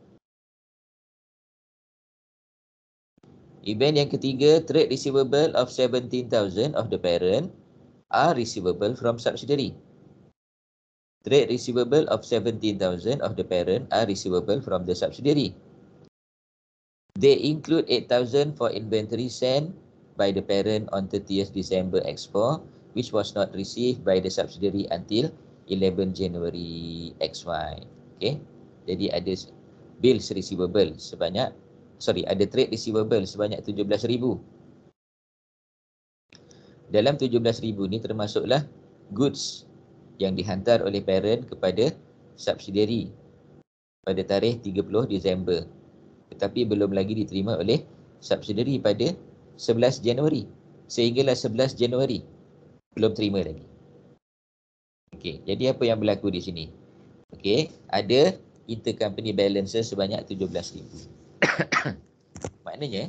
Speaker 1: Event yang ketiga, trade receivable of seventeen thousand of the parent are receivable from subsidiary. Trade receivable of seventeen thousand of the parent are receivable from the subsidiary. They include eight thousand for inventory sent by the parent on thirtieth December X four, which was not received by the subsidiary until eleventh January X Y. Okay. Jadi ada bills receivable sebanyak, sorry, ada trade receivable sebanyak tujuh belas ribu. Dalam tujuh belas ribu ni termasuklah goods yang dihantar oleh parent kepada subsidiary pada tarikh tiga puluh Disember, tetapi belum lagi diterima oleh subsidiary pada sebelas Januari. Sehinggalah sebelas Januari belum terima lagi. Okey, jadi apa yang berlaku di sini? Okey, ada intercompany balances sebanyak tujuh belas ribu. Maknanya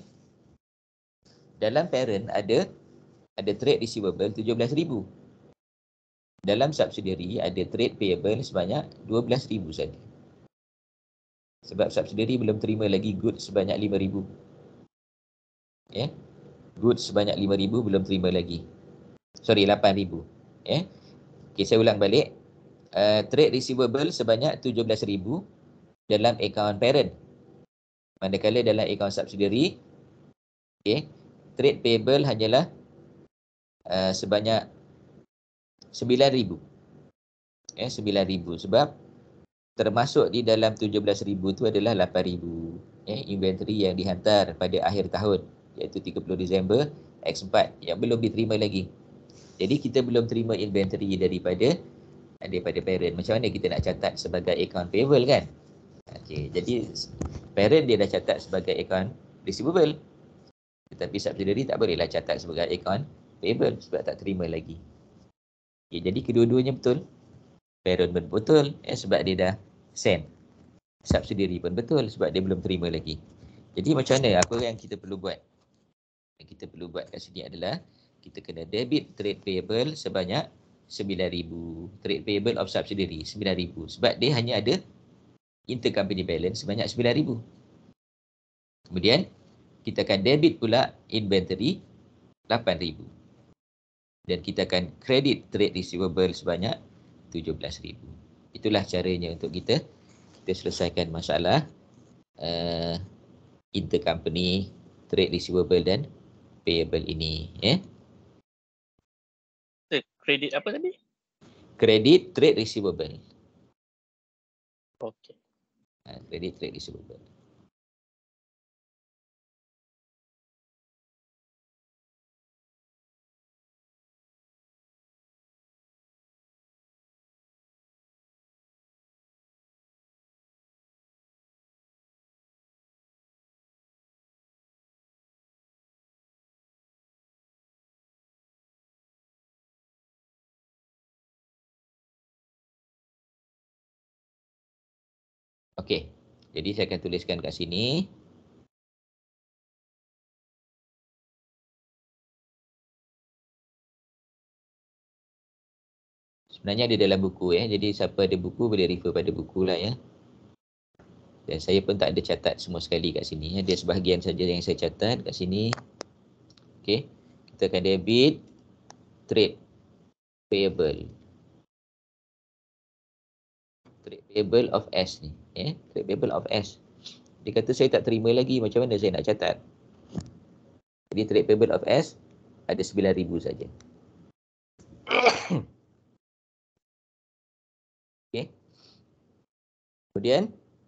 Speaker 1: dalam parent ada ada trade receivable tujuh belas ribu. Dalam subsidiary ada trade payable sebanyak dua belas ribu saja. Sebab subsidiary belum terima lagi goods sebanyak lima ribu. Ya. Yeah. Goods sebanyak lima ribu belum terima lagi. Sorry, lapan ribu. Ya. Yeah. Okey, saya ulang balik. Uh, trade receivable sebanyak tujuh belas ribu dalam akaun parent. Manakala dalam akaun subsidiary, okey, trade payable hanyalah uh, sebanyak sembilan ribu. Eh, sembilan ribu. Sebab termasuk di dalam tujuh belas ribu tu adalah lapan ribu. Eh, inventory yang dihantar pada akhir tahun, iaitu tiga puluh Disember X empat yang belum diterima lagi. Jadi kita belum terima inventory daripada daripada parent. Macam mana kita nak catat sebagai account payable, kan? Okey, jadi parent dia dah catat sebagai account receivable. Tetapi subsidiary tak bolehlah catat sebagai account payable sebab tak terima lagi. Okay, jadi kedua-duanya betul. Parent pun betul, eh, sebab dia dah send. Subsidiary pun betul sebab dia belum terima lagi. Jadi macam mana? Apa yang kita perlu buat? Yang kita perlu buat kat sini adalah kita kena debit trade payable sebanyak sembilan ribu. Trade payable of subsidiary sembilan ribu. Sebab dia hanya ada intercompany balance sebanyak sembilan ribu. Kemudian kita akan debit pula inventory lapan ribu. Dan kita akan credit trade receivable sebanyak tujuh belas ribu. Itulah caranya untuk kita kita selesaikan masalah uh, intercompany trade receivable dan payable ini, ya.
Speaker 2: Eh, kredit apa tadi?
Speaker 1: Credit trade receivable.
Speaker 2: Okey.
Speaker 1: Uh, credit trade receivable. Okey. Jadi saya akan tuliskan kat sini. Sebenarnya ada dalam buku, ya. Jadi siapa ada buku boleh refer pada buku lah, ya. Dan saya pun tak ada catat semua sekali kat sini. Ada sebahagian saja yang saya catat kat sini. Okey. Kita akan debit trade payable. Trade payable of S ni. Eh, trade payable of S. Dia kata saya tak terima lagi. Macam mana saya nak catat? Jadi trade payable of S ada sembilan ribu saja. Okey. Kemudian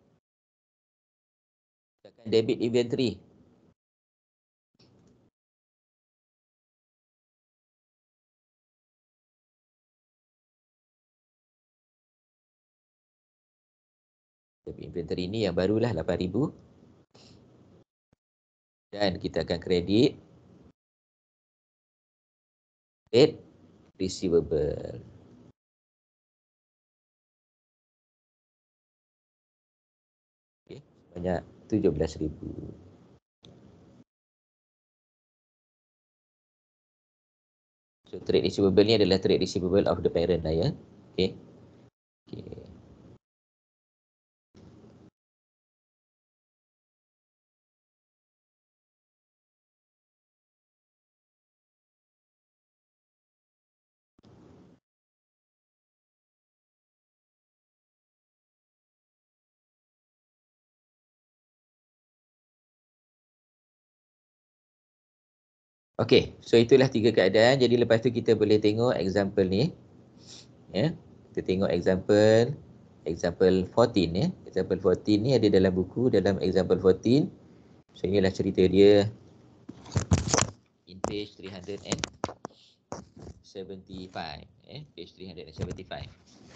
Speaker 1: kita akan debit inventory. Debit inventory ni yang barulah lapan ribu. Dan kita akan kredit trade receivable. Okey, banyak tujuh belas ribu. So trade receivable ni adalah trade receivable of the parent lah ya. Okey. Okey. Okey, so itulah tiga keadaan. Jadi lepas tu kita boleh tengok example ni. Ya. Kita tengok example example empat belas ya. Example empat belas ni ada dalam buku, dalam example empat belas. So inilah cerita dia in page three seventy-five, eh, page three seventy-five.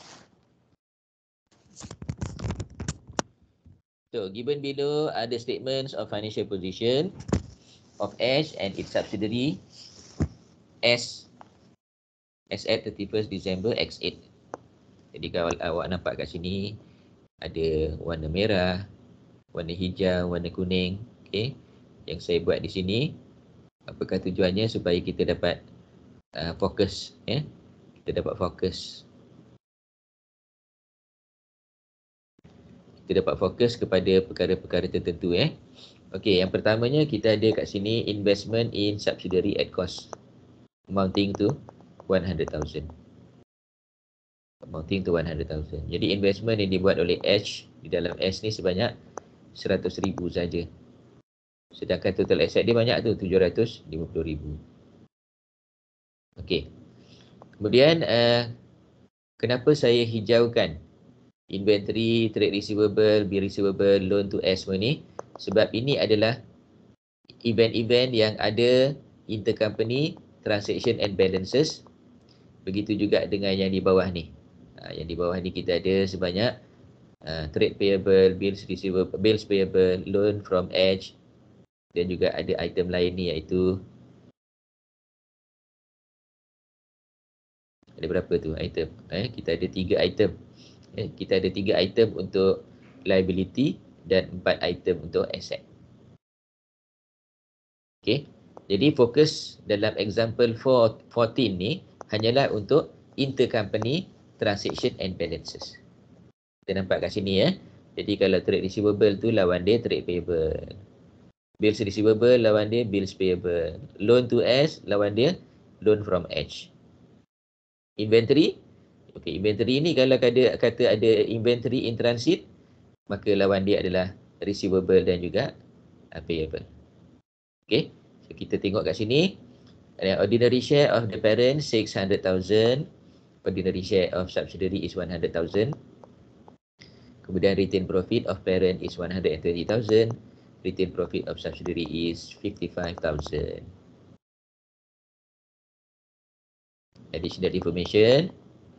Speaker 1: So given below are the statements of financial position of H and its subsidiary S as at thirty-first December X eight. Jadi kalau awak nampak kat sini ada warna merah, warna hijau, warna kuning, okey. Yang saya buat di sini, apakah tujuannya? Supaya kita dapat uh, fokus, ya. Kita dapat fokus. Kita dapat fokus kepada perkara-perkara tertentu, ya. Okey, yang pertamanya kita ada kat sini investment in subsidiary at cost amounting to one hundred thousand. Amounting to one hundred thousand. Jadi investment yang dibuat oleh H di dalam S ni sebanyak seratus ribu saja. Sedangkan total asset dia banyak tu, tujuh ratus lima puluh ribu. Okey. Kemudian uh, kenapa saya hijaukan inventory, trade receivable, bill receivable, loan to S semua ni? Sebab ini adalah event-event yang ada intercompany transaction and balances. Begitu juga dengan yang di bawah ni. Uh, yang di bawah ni kita ada sebanyak uh, trade payable, bills receivable, bills payable, loan from H, dan juga ada item lain ni iaitu ada berapa tu item? Eh, kita ada tiga item. Eh, kita ada tiga item untuk liability dan empat item untuk asset. Okey. Jadi fokus dalam example fourteen ni hanyalah untuk intercompany transaction and balances. Kita nampak kat sini ya. Jadi kalau trade receivable tu lawan dia trade payable. Bills receivable lawan dia bills payable. Loan to S lawan dia loan from H. Inventory. Okey, inventory ni kalau ada kata ada inventory in transit, maka lawan dia adalah receivable dan juga uh, payable. Okey. So kita tengok kat sini. Ordinary share of the parent six hundred thousand. Ordinary share of subsidiary is one hundred thousand. Kemudian retained profit of parent is one hundred twenty thousand. Retained profit of subsidiary is fifty-five thousand. Additional information.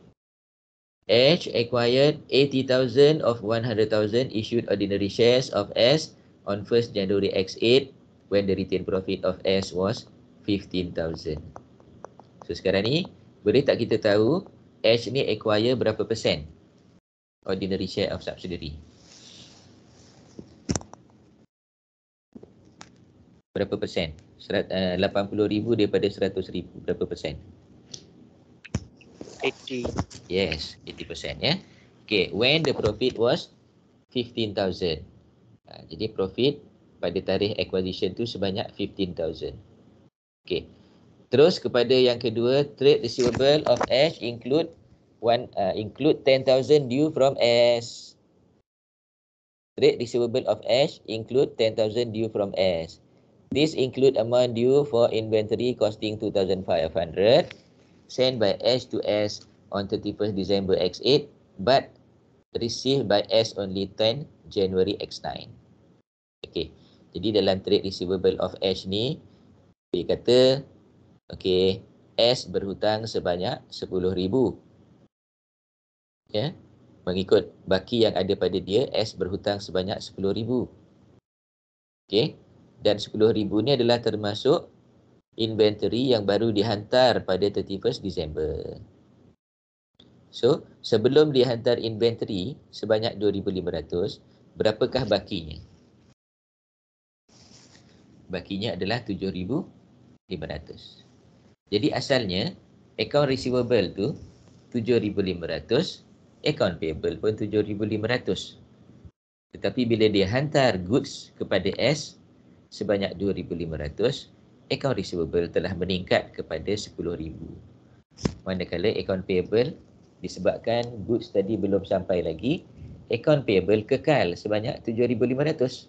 Speaker 1: H acquired eighty thousand of one hundred thousand issued ordinary shares of S on first January X eight when the retained profit of S was fifteen thousand. So sekarang ni, boleh tak kita tahu H ni acquire berapa persen ordinary share of subsidiary? Berapa persen? lapan puluh ribu daripada seratus ribu. Berapa persen?
Speaker 2: eighty.
Speaker 1: Yes, eighty percent ya. Okay, when the profit was fifteen thousand. Ha, jadi profit pada tarikh acquisition tu sebanyak fifteen thousand. Okey. Terus kepada yang kedua, trade receivable of Ash include one uh, include ten thousand due from S. Trade receivable of Ash include ten thousand due from S. This include amount due for inventory costing two thousand five hundred sent by Ash to S on thirty-first December X eight but received by S only tenth January X nine. Okey. Jadi dalam trade receivable of Ash ni dia kata okey, S berhutang sebanyak sepuluh ribu. Ya. Mengikut baki yang ada pada dia, S berhutang sebanyak sepuluh ribu. Okey. Dan sepuluh ribu ni adalah termasuk inventory yang baru dihantar pada thirty-first December. So, sebelum dihantar inventory sebanyak dua ribu lima ratus, berapakah bakinya? Bakinya adalah tujuh ribu lima ratus. Jadi asalnya account receivable tu tujuh ribu lima ratus, account payable pun tujuh ribu lima ratus. Tetapi bila dia hantar goods kepada S sebanyak dua ribu lima ratus, account receivable telah meningkat kepada sepuluh ribu. Manakala account payable disebabkan goods tadi belum sampai lagi, account payable kekal sebanyak tujuh ribu lima ratus.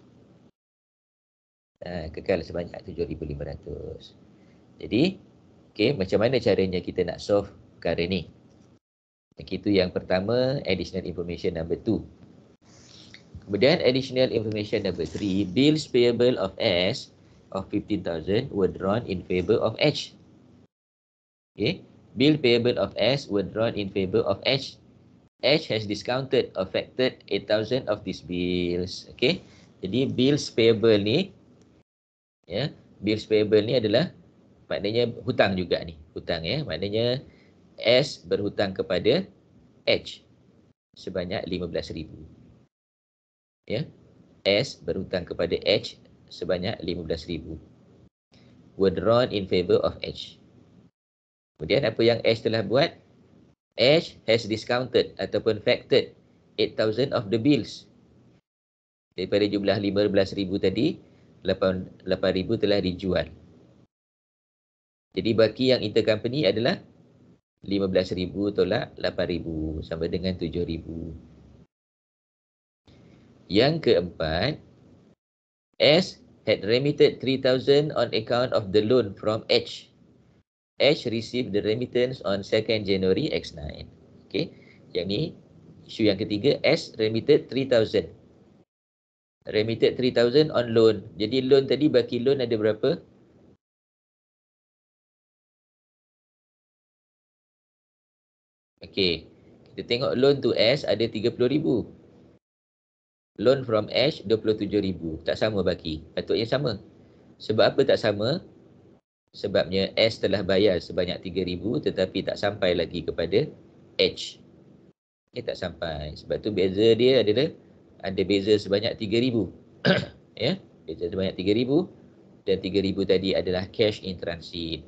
Speaker 1: Ha, kekal sebanyak tujuh ribu lima ratus. Jadi okey, macam mana caranya kita nak solve perkara ni? Itu yang pertama, additional information number two. Kemudian additional information number three, bills payable of S of fifteen thousand were drawn in favor of H. Okay, bill payable of S were drawn in favor of H. H has discounted affected eight thousand of these bills. Okay, jadi bills payable ni, ya, bills payable ni adalah maknanya hutang juga ni, hutang ya. Maknanya S berhutang kepada H sebanyak lima belas ribu. Ya. S berhutang kepada H sebanyak lima belas ribu. Were drawn in favor of H. Kemudian apa yang H telah buat? H has discounted ataupun factored eight thousand of the bills. Daripada jumlah lima belas ribu tadi, lapan ribu telah dijual. Jadi baki yang intercompany adalah lima belas ribu tolak lapan ribu sama dengan tujuh ribu. Yang keempat, S had remitted three thousand on account of the loan from H. H received the remittance on second January X nine. Okay. Yang ni, isu yang ketiga, S remitted three thousand. Remitted three thousand on loan. Jadi loan tadi, baki loan ada berapa? Okey, kita tengok loan to S ada tiga puluh ribu. Loan from H dua puluh tujuh ribu. Tak sama baki. Patutnya sama. Sebab apa tak sama? Sebabnya S telah bayar sebanyak tiga ribu tetapi tak sampai lagi kepada H. Dia tak sampai. Sebab tu beza dia adalah ada beza sebanyak tiga ribu. Ya, beza sebanyak tiga ribu dan tiga ribu tadi adalah cash in transit.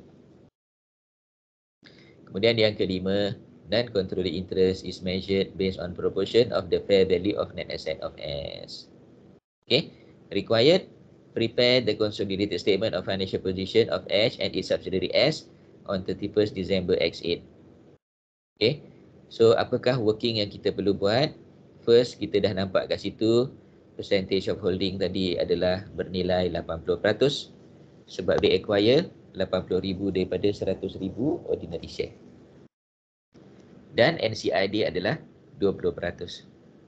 Speaker 1: Kemudian yang kelima, non-controlling interest is measured based on proportion of the fair value of net asset of S. Okay, required, prepare the consolidated statement of financial position of H and its subsidiary S on thirty-first December X eight. Okay, so apakah working yang kita perlu buat? First, kita dah nampak kat situ percentage of holding tadi adalah bernilai lapan puluh peratus sebab dia acquire lapan puluh ribu daripada seratus ribu ordinary share. Dan N C I dia adalah dua puluh peratus.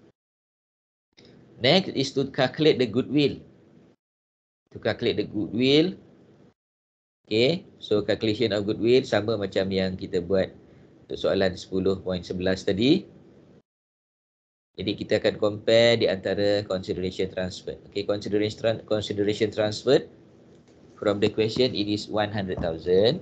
Speaker 1: Next is to calculate the goodwill. To calculate the goodwill. Okay, so calculation of goodwill sama macam yang kita buat untuk soalan sepuluh titik sebelas tadi. Jadi kita akan compare di antara consideration transfer. Okay, consideration consideration transfer from the question it is one hundred thousand.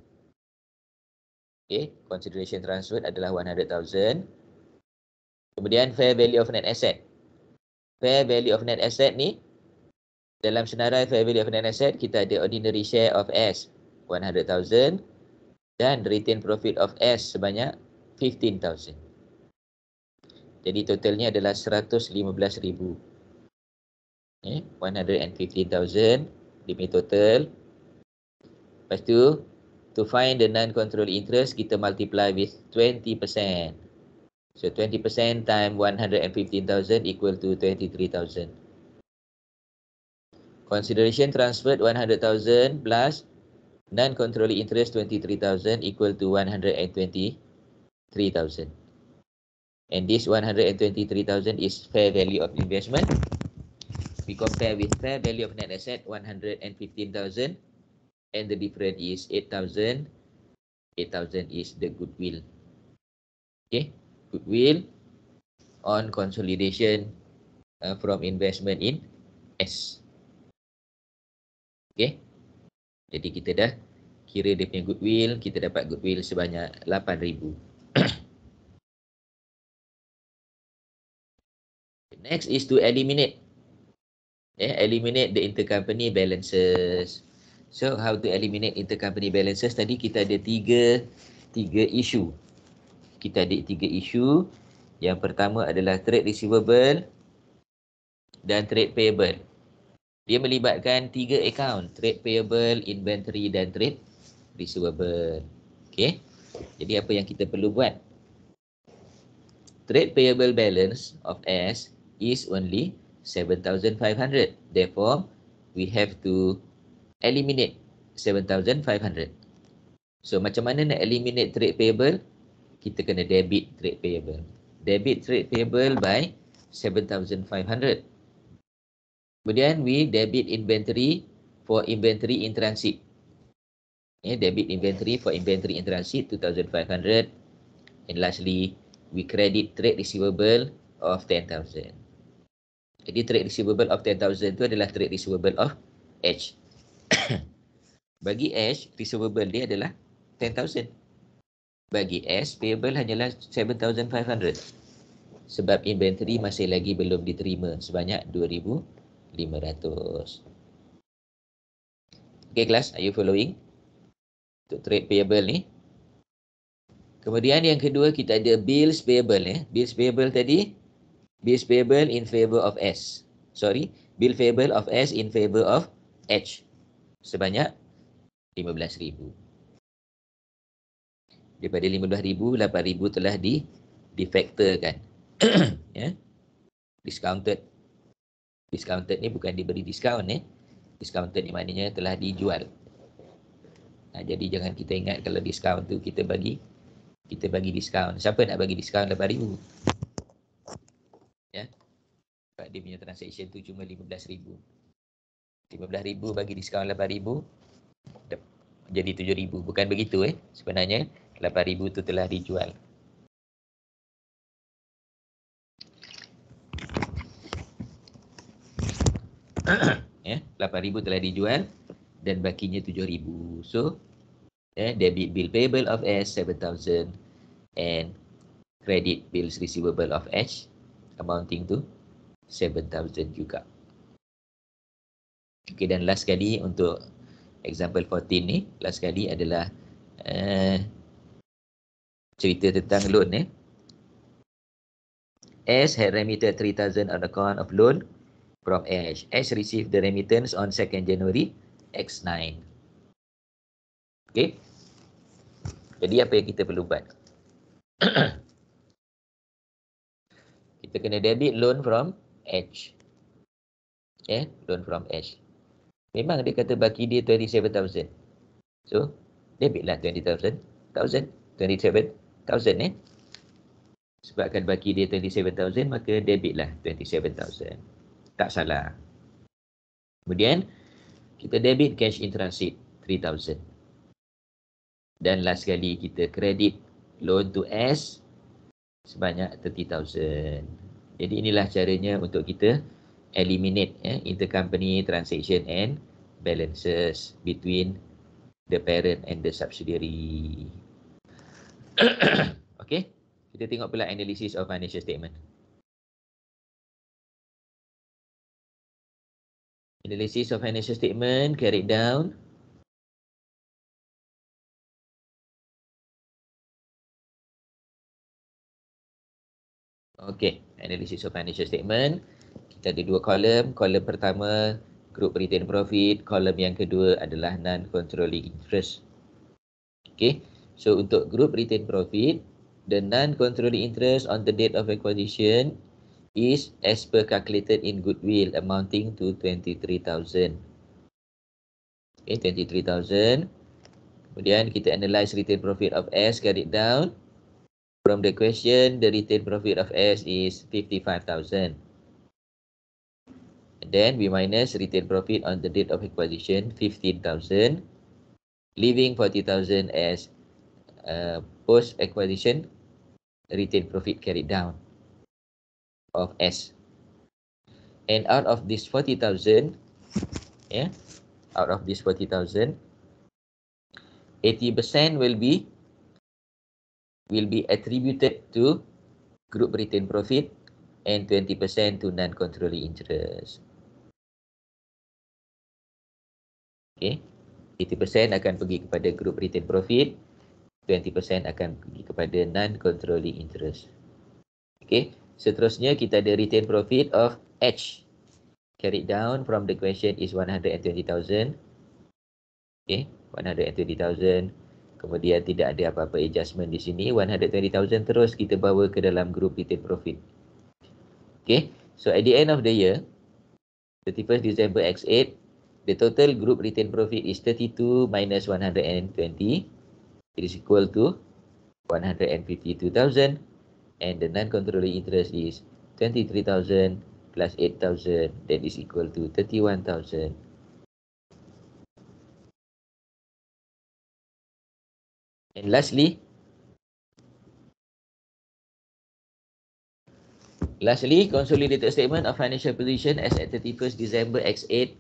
Speaker 1: Okay, consideration transfer adalah one hundred thousand. Kemudian fair value of net asset. Fair value of net asset ni, dalam senarai fair value of net asset, kita ada ordinary share of S one hundred thousand dan retained profit of S sebanyak fifteen thousand. Jadi totalnya adalah seratus lima belas ribu. Eh, one hundred fifteen thousand limit total. Lepas tu, to find the non-controlling interest, kita multiply with twenty percent. So twenty percent time one hundred fifteen thousand equal to twenty-three thousand. Consideration transferred one hundred thousand plus non-controlling interest twenty-three thousand equal to one hundred twenty-three thousand. And this one hundred twenty-three thousand is fair value of investment. We compare with fair value of net asset one hundred fifteen thousand, and the difference is eight thousand. eight thousand is the goodwill. Okay, goodwill on consolidation uh, from investment in S. Okay, jadi kita dah kira dia punya goodwill, kita dapat goodwill sebanyak lapan ribu. Next is to eliminate. Yeah, eliminate the intercompany balances. So how to eliminate intercompany balances? Tadi kita ada tiga tiga isu. Kita ada tiga isu. Yang pertama adalah trade receivable dan trade payable. Dia melibatkan tiga account, trade payable, inventory dan trade receivable. Okay. Jadi apa yang kita perlu buat? Trade payable balance of S is only seven thousand five hundred. Therefore, we have to eliminate seven thousand five hundred. So, macam mana nak eliminate trade payable? Kita kena debit trade payable. Debit trade payable by seven thousand five hundred. Kemudian, we debit inventory for inventory in transit. Yeah, debit inventory for inventory in transit two thousand five hundred. And lastly, we credit trade receivable of ten thousand. Jadi trade receivable of ten thousand itu adalah trade receivable of H. Bagi H, receivable dia adalah ten thousand. Bagi S, payable hanyalah seven thousand five hundred. Sebab inventory masih lagi belum diterima sebanyak dua ribu lima ratus. Okay kelas, are you following? Untuk trade payable ni. Kemudian yang kedua kita ada bills payable. Eh. Bills payable tadi, bills payable in favor of S. Sorry, bill payable of S in favor of H. Sebanyak lima belas ribu. Daripada lima belas ribu, lapan ribu telah di defactorkan. Ya. Discounted. Discounted ni bukan diberi diskaun eh. Discounted ni maknanya telah dijual. Nah, jadi jangan kita ingat kalau diskaun tu kita bagi kita bagi diskaun. Siapa nak bagi diskaun lapan ribu? Ya. Sebab dia punya transaction tu cuma lima belas ribu. lima belas ribu bagi diskaun lapan ribu jadi tujuh ribu. Bukan begitu eh. Sebenarnya lapan ribu tu telah dijual. Ya, lapan ribu telah dijual dan bakinya tujuh ribu. So, eh, debit bill payable of S seven thousand and credit bills receivable of H amounting to seven thousand juga. Okey, dan last sekali untuk example fourteen ni, last sekali adalah uh, cerita tentang loan eh. S had remitted three thousand on account of loan from H. H received the remittance on second January X nine. Okay. Jadi apa yang kita perlu buat? Kita kena debit loan from H. Okay, loan from H. Memang dia kata baki dia twenty-seven thousand. So, debit lah twenty thousand. twenty-seven thousand eh. Sebabkan baki dia twenty-seven thousand, maka debit lah twenty-seven thousand. Tak salah. Kemudian, kita debit cash in transit three thousand. Dan last sekali kita credit loan to S sebanyak thirty thousand. Jadi inilah caranya untuk kita eliminate eh, intercompany transaction and balances between the parent and the subsidiary. Okay, kita tengok pula analysis of financial statement. Analysis of financial statement carried down. Okay, analysis of financial statement. Kita ada dua kolom. Kolom pertama group retain profit, kolom yang kedua adalah non-controlling interest. Okay, so untuk group retain profit, the non-controlling interest on the date of acquisition is as per calculated in goodwill amounting to twenty-three thousand. Okay, twenty-three thousand. Kemudian kita analyze retain profit of S, carried down. From the question, the retain profit of S is fifty-five thousand. And then we minus retain profit on the date of acquisition, fifteen thousand, leaving forty thousand as uh, post-acquisition retain profit carried down of S. And out of this forty thousand, yeah, out of this forty thousand, eighty percent will be will be attributed to group retain profit and twenty percent to non-controlling interest. Okay, eighty percent akan pergi kepada group retain profit, twenty percent akan pergi kepada non-controlling interest. Okay, seterusnya kita ada retain profit of H. Carried down from the question is one hundred twenty thousand. Okay, one hundred twenty thousand. Kemudian tidak ada apa-apa adjustment di sini. one hundred twenty thousand terus kita bawa ke dalam group retain profit. Okay, so at the end of the year, thirty-first December X eight, the total group retain profit is thirty-two minus one hundred twenty. It is equal to one hundred fifty-two thousand. And the non-controlling interest is twenty-three thousand plus eight thousand. That is equal to thirty-one thousand. And lastly, lastly, consolidated statement of financial position as at thirty-first December X eight.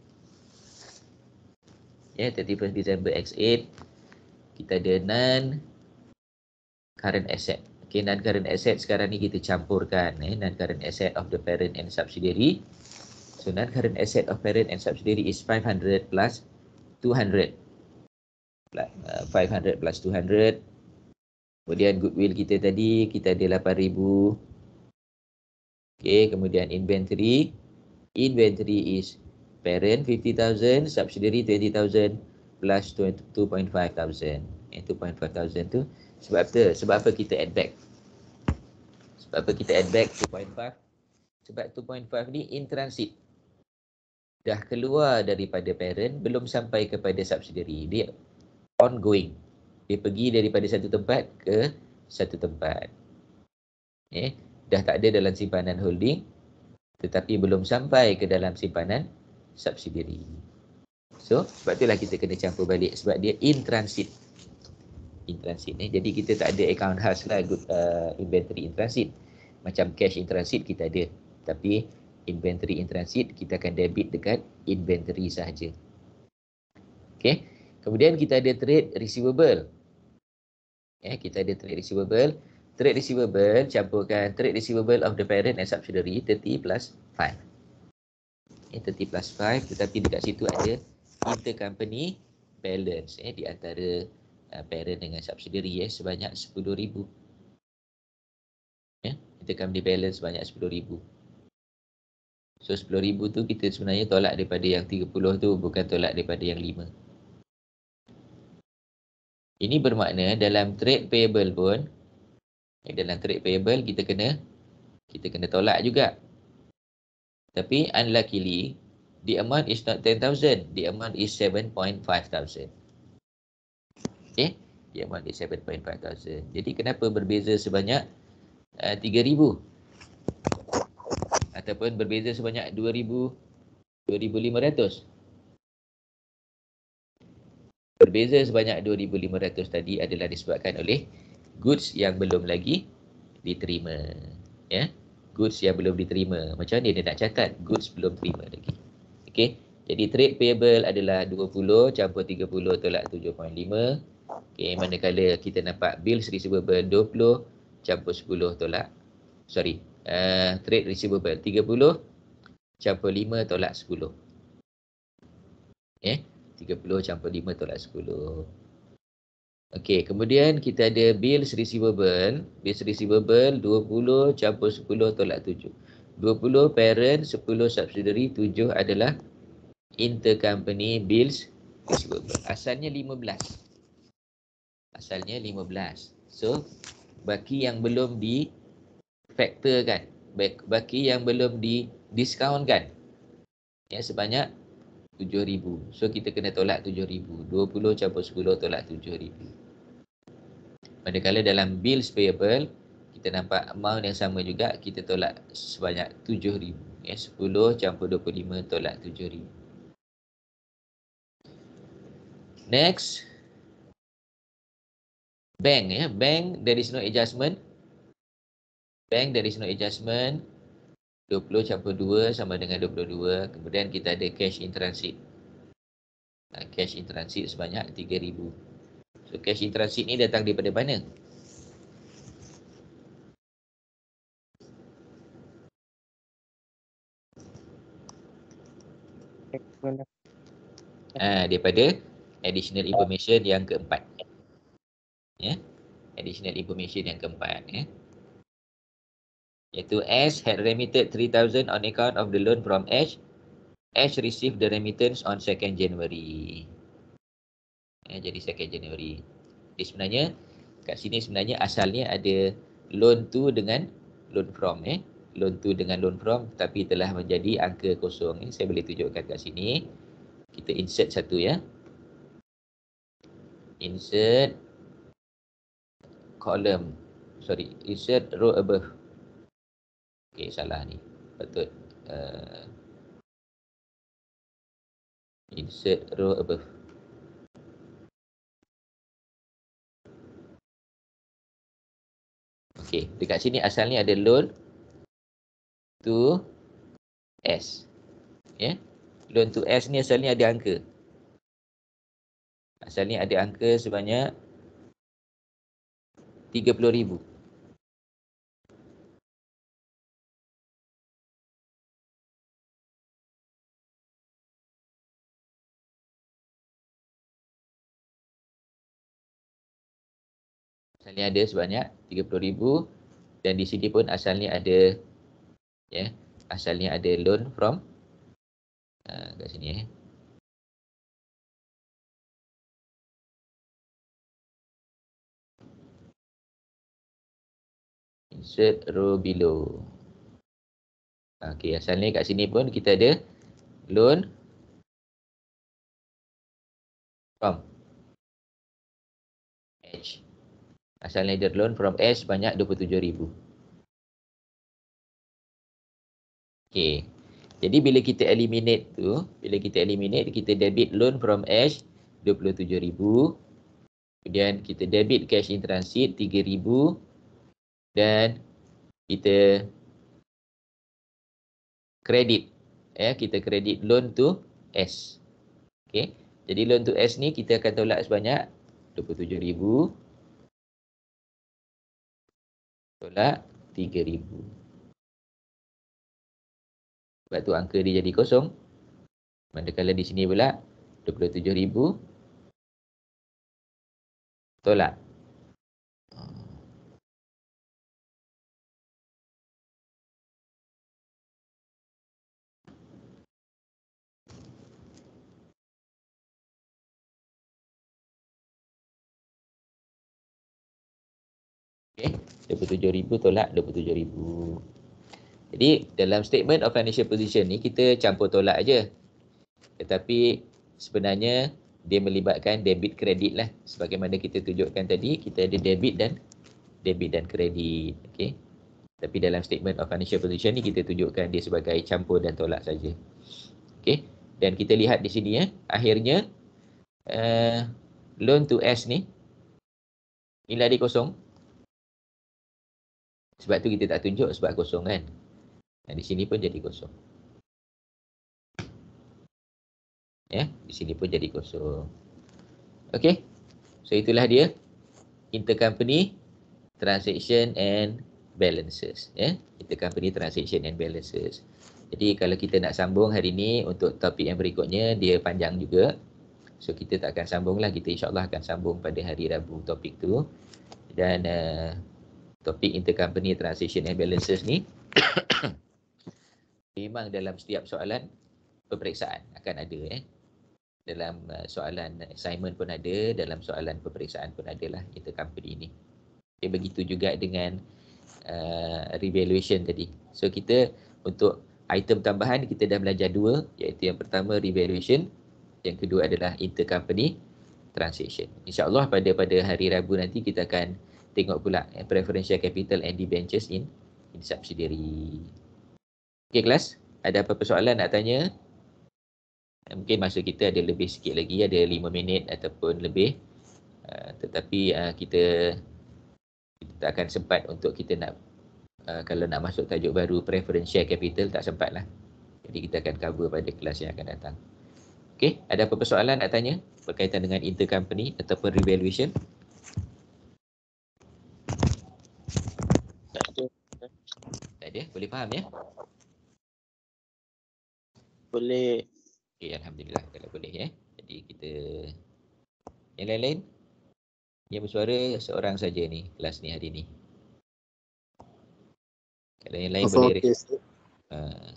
Speaker 1: Yeah, thirty-first December X eight. Kita ada non current asset. Okay, non current asset sekarang ni kita campurkan eh, non current asset of the parent and subsidiary. So non current asset of parent and subsidiary is five hundred plus two hundred. Uh, five hundred plus two hundred. Kemudian goodwill kita tadi kita ada lapan ribu. Okay, kemudian inventory. Inventory is parent fifty thousand, subsidiary twenty thousand plus two point five thousand. Eh, two point five thousand tu sebab apa? Sebab apa kita add back? Sebab apa kita add back two point five? Sebab two point five ni in transit. Dah keluar daripada parent, belum sampai kepada subsidiary. Dia ongoing. Dia pergi daripada satu tempat ke satu tempat. Eh, dah tak ada dalam simpanan holding, tetapi belum sampai ke dalam simpanan subsidiary. So, sebab itulah kita kena campur balik. Sebab dia in transit. In transit. Eh. Jadi, kita tak ada account khas lah good, uh, inventory in transit. Macam cash in transit kita ada. Tapi, inventory in transit kita akan debit dekat inventory sahaja. Okay. Kemudian, kita ada trade receivable. Eh, kita ada trade receivable. Trade receivable, campurkan trade receivable of the parent and subsidiary, thirty plus five. Eh, thirty plus five, tetapi dekat situ ada intercompany balance eh, di antara uh, parent dengan subsidiary eh, sebanyak sepuluh ribu. Eh, intercompany balance sebanyak sepuluh ribu. So, sepuluh ribu tu kita sebenarnya tolak daripada yang tiga puluh tu, bukan tolak daripada yang lima. Ini bermakna dalam trade payable pun, eh, dalam trade payable kita kena kita kena tolak juga. Tapi unluckily, the amount is not ten thousand. The amount is seven point five thousand. Okay. The amount is seven point five thousand. Jadi kenapa berbeza sebanyak uh, tiga ribu? Ataupun berbeza sebanyak dua ribu, dua ribu lima ratus? Berbeza sebanyak dua ribu lima ratus tadi adalah disebabkan oleh goods yang belum lagi diterima. Ya. Goods yang belum diterima. Macam mana dia nak catat? Goods belum terima lagi. Okey. Jadi trade payable adalah dua puluh campur tiga puluh tolak tujuh perpuluhan lima. Okey, manakala kita nampak bills receivable dua puluh campur sepuluh tolak sorry, uh, trade receivable tiga puluh campur lima tolak sepuluh. Eh, tiga puluh campur lima tolak sepuluh. Okey, kemudian kita ada bills receivable. Bills receivable dua puluh campur sepuluh tolak tujuh. dua puluh parent, sepuluh subsidiary, tujuh adalah intercompany bills receivable. Asalnya lima belas. Asalnya lima belas. So, baki yang belum di factorkan, baki yang belum di discountkan, ya, sebanyak tujuh ribu. So, kita kena tolak tujuh ribu. dua puluh campur sepuluh tolak tujuh ribu. Manakala dalam bills payable, kita nampak amount yang sama juga, kita tolak sebanyak tujuh ribu. Ya, sepuluh campur dua puluh lima tolak tujuh ribu. Next, bank, ya, bank there is no adjustment. Bank there is no adjustment. dua puluh campur dua sama dengan dua puluh dua. Kemudian kita ada cash in transit. Nah, cash in transit sebanyak tiga ribu. So, cash in transit ni datang daripada mana? Ah, daripada additional information yang keempat. Ya. Additional information yang keempat, ya. Iaitu S had remitted three thousand on account of the loan from H. H received the remittance on second January. Ya, jadi second January. Jadi sebenarnya kat sini sebenarnya asalnya ada loan to dengan loan from, eh. Loan to dengan loan from, tapi telah menjadi angka kosong. Eh. Saya boleh tunjukkan kat sini. Kita insert satu, ya. Insert column. Sorry, insert row above. Okey, salah ni. Patut uh, insert row above. Okey, dekat sini asalnya ada loan to S. Ya. Yeah. Loan to S ni asalnya ada angka. Asalnya ada angka sebanyak tiga puluh ribu. Asalnya ada sebanyak tiga puluh ribu. Dan di sini pun asalnya ada, ya, asalnya ada loan from uh, kat sini, ya. Insert row below. Okey, asalnya kat sini pun kita ada loan from H. Asalnya ada loan from H banyak dua puluh tujuh ribu. Okey. Jadi bila kita eliminate tu, bila kita eliminate, kita debit loan from H dua puluh tujuh ribu. Kemudian kita debit cash in transit tiga ribu. Dan kita kredit, ya, kita kredit loan to S. Okey. Jadi loan to S ni kita akan tolak sebanyak dua puluh tujuh ribu. Tolak tiga ribu. Sebab tu angka dia jadi kosong. Manakala di sini pula dua puluh tujuh ribu tolak. Okey, dua puluh tujuh ribu tolak dua puluh tujuh ribu. Jadi dalam statement of financial position ni kita campur tolak aja. Tetapi sebenarnya dia melibatkan debit kredit lah. Sebagaimana kita tunjukkan tadi, kita ada debit dan debit dan kredit. Okey. Tapi dalam statement of financial position ni kita tunjukkan dia sebagai campur dan tolak saja. Okey. Dan kita lihat di sini, ya, akhirnya uh, loan to S ni nilai dia kosong. Sebab tu kita tak tunjuk sebab kosong, kan. Dan di sini pun jadi kosong. Ya, di sini pun jadi kosong. Okey. So itulah dia intercompany transaction and balances, ya. Intercompany transaction and balances. Jadi kalau kita nak sambung hari ni untuk topik yang berikutnya, dia panjang juga. So kita tak akan sambunglah, kita insya-Allah akan sambung pada hari Rabu topik tu. Dan uh, topik intercompany transaction and balances ni memang dalam setiap soalan peperiksaan akan ada eh. Dalam uh, soalan assignment pun ada, dalam soalan peperiksaan pun ada lah intercompany ni. Okay, begitu juga dengan uh, revaluation tadi. So kita untuk item tambahan kita dah belajar dua, iaitu yang pertama revaluation, yang kedua adalah intercompany transaction. InsyaAllah pada pada hari Rabu nanti kita akan tengok pula eh, preferential capital and debentures in, in subsidiary. Okay kelas, ada apa-apa soalan nak tanya? Mungkin masa kita ada lebih sikit lagi, ada lima minit ataupun lebih. Uh, tetapi uh, kita kita tak akan sempat untuk kita nak uh, kalau nak masuk tajuk baru preferential capital tak sempat lah. Jadi kita akan cover pada kelas yang akan datang. Okey, ada apa-apa soalan nak tanya berkaitan dengan intercompany ataupun revaluation?
Speaker 2: Tak ada.
Speaker 1: Tak ada, boleh faham ya?
Speaker 2: Boleh.
Speaker 1: Okey, alhamdulillah kalau boleh ya. Jadi kita yang lain-lain yang bersuara seorang saja ni kelas ni hari ni. Kalau yang lain
Speaker 3: Asal
Speaker 1: boleh.
Speaker 3: okay,
Speaker 1: Uh,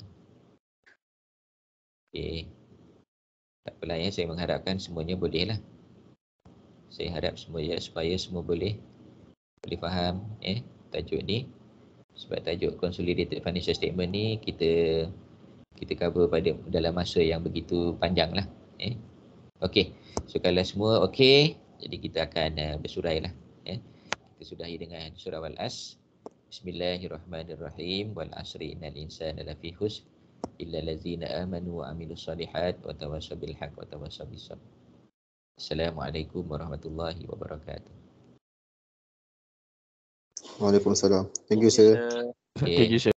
Speaker 1: Okey. Tak apalah ya, saya mengharapkan semuanya boleh lah. Saya harap semuanya supaya semua boleh boleh faham eh tajuk ni. Sebab tajuk consolidated financial statement ni kita kita cover pada dalam masa yang begitu panjang lah. Eh. Okey. So kalau semua okey, jadi kita akan uh, bersurai lah. Eh. Kita sudahi dengan surah Wal-As. Bismillahirrahmanirrahim. Wal asri innal insana lafi khusr illa allazina amanu wa amilus solihat wa tawassaw bil haqq wa tawassaw bis sabr. Assalamualaikum warahmatullahi wabarakatuh.
Speaker 3: Waalaikumsalam. Thank you, sir.
Speaker 2: Uh,
Speaker 1: Okay.
Speaker 2: Thank you, sir.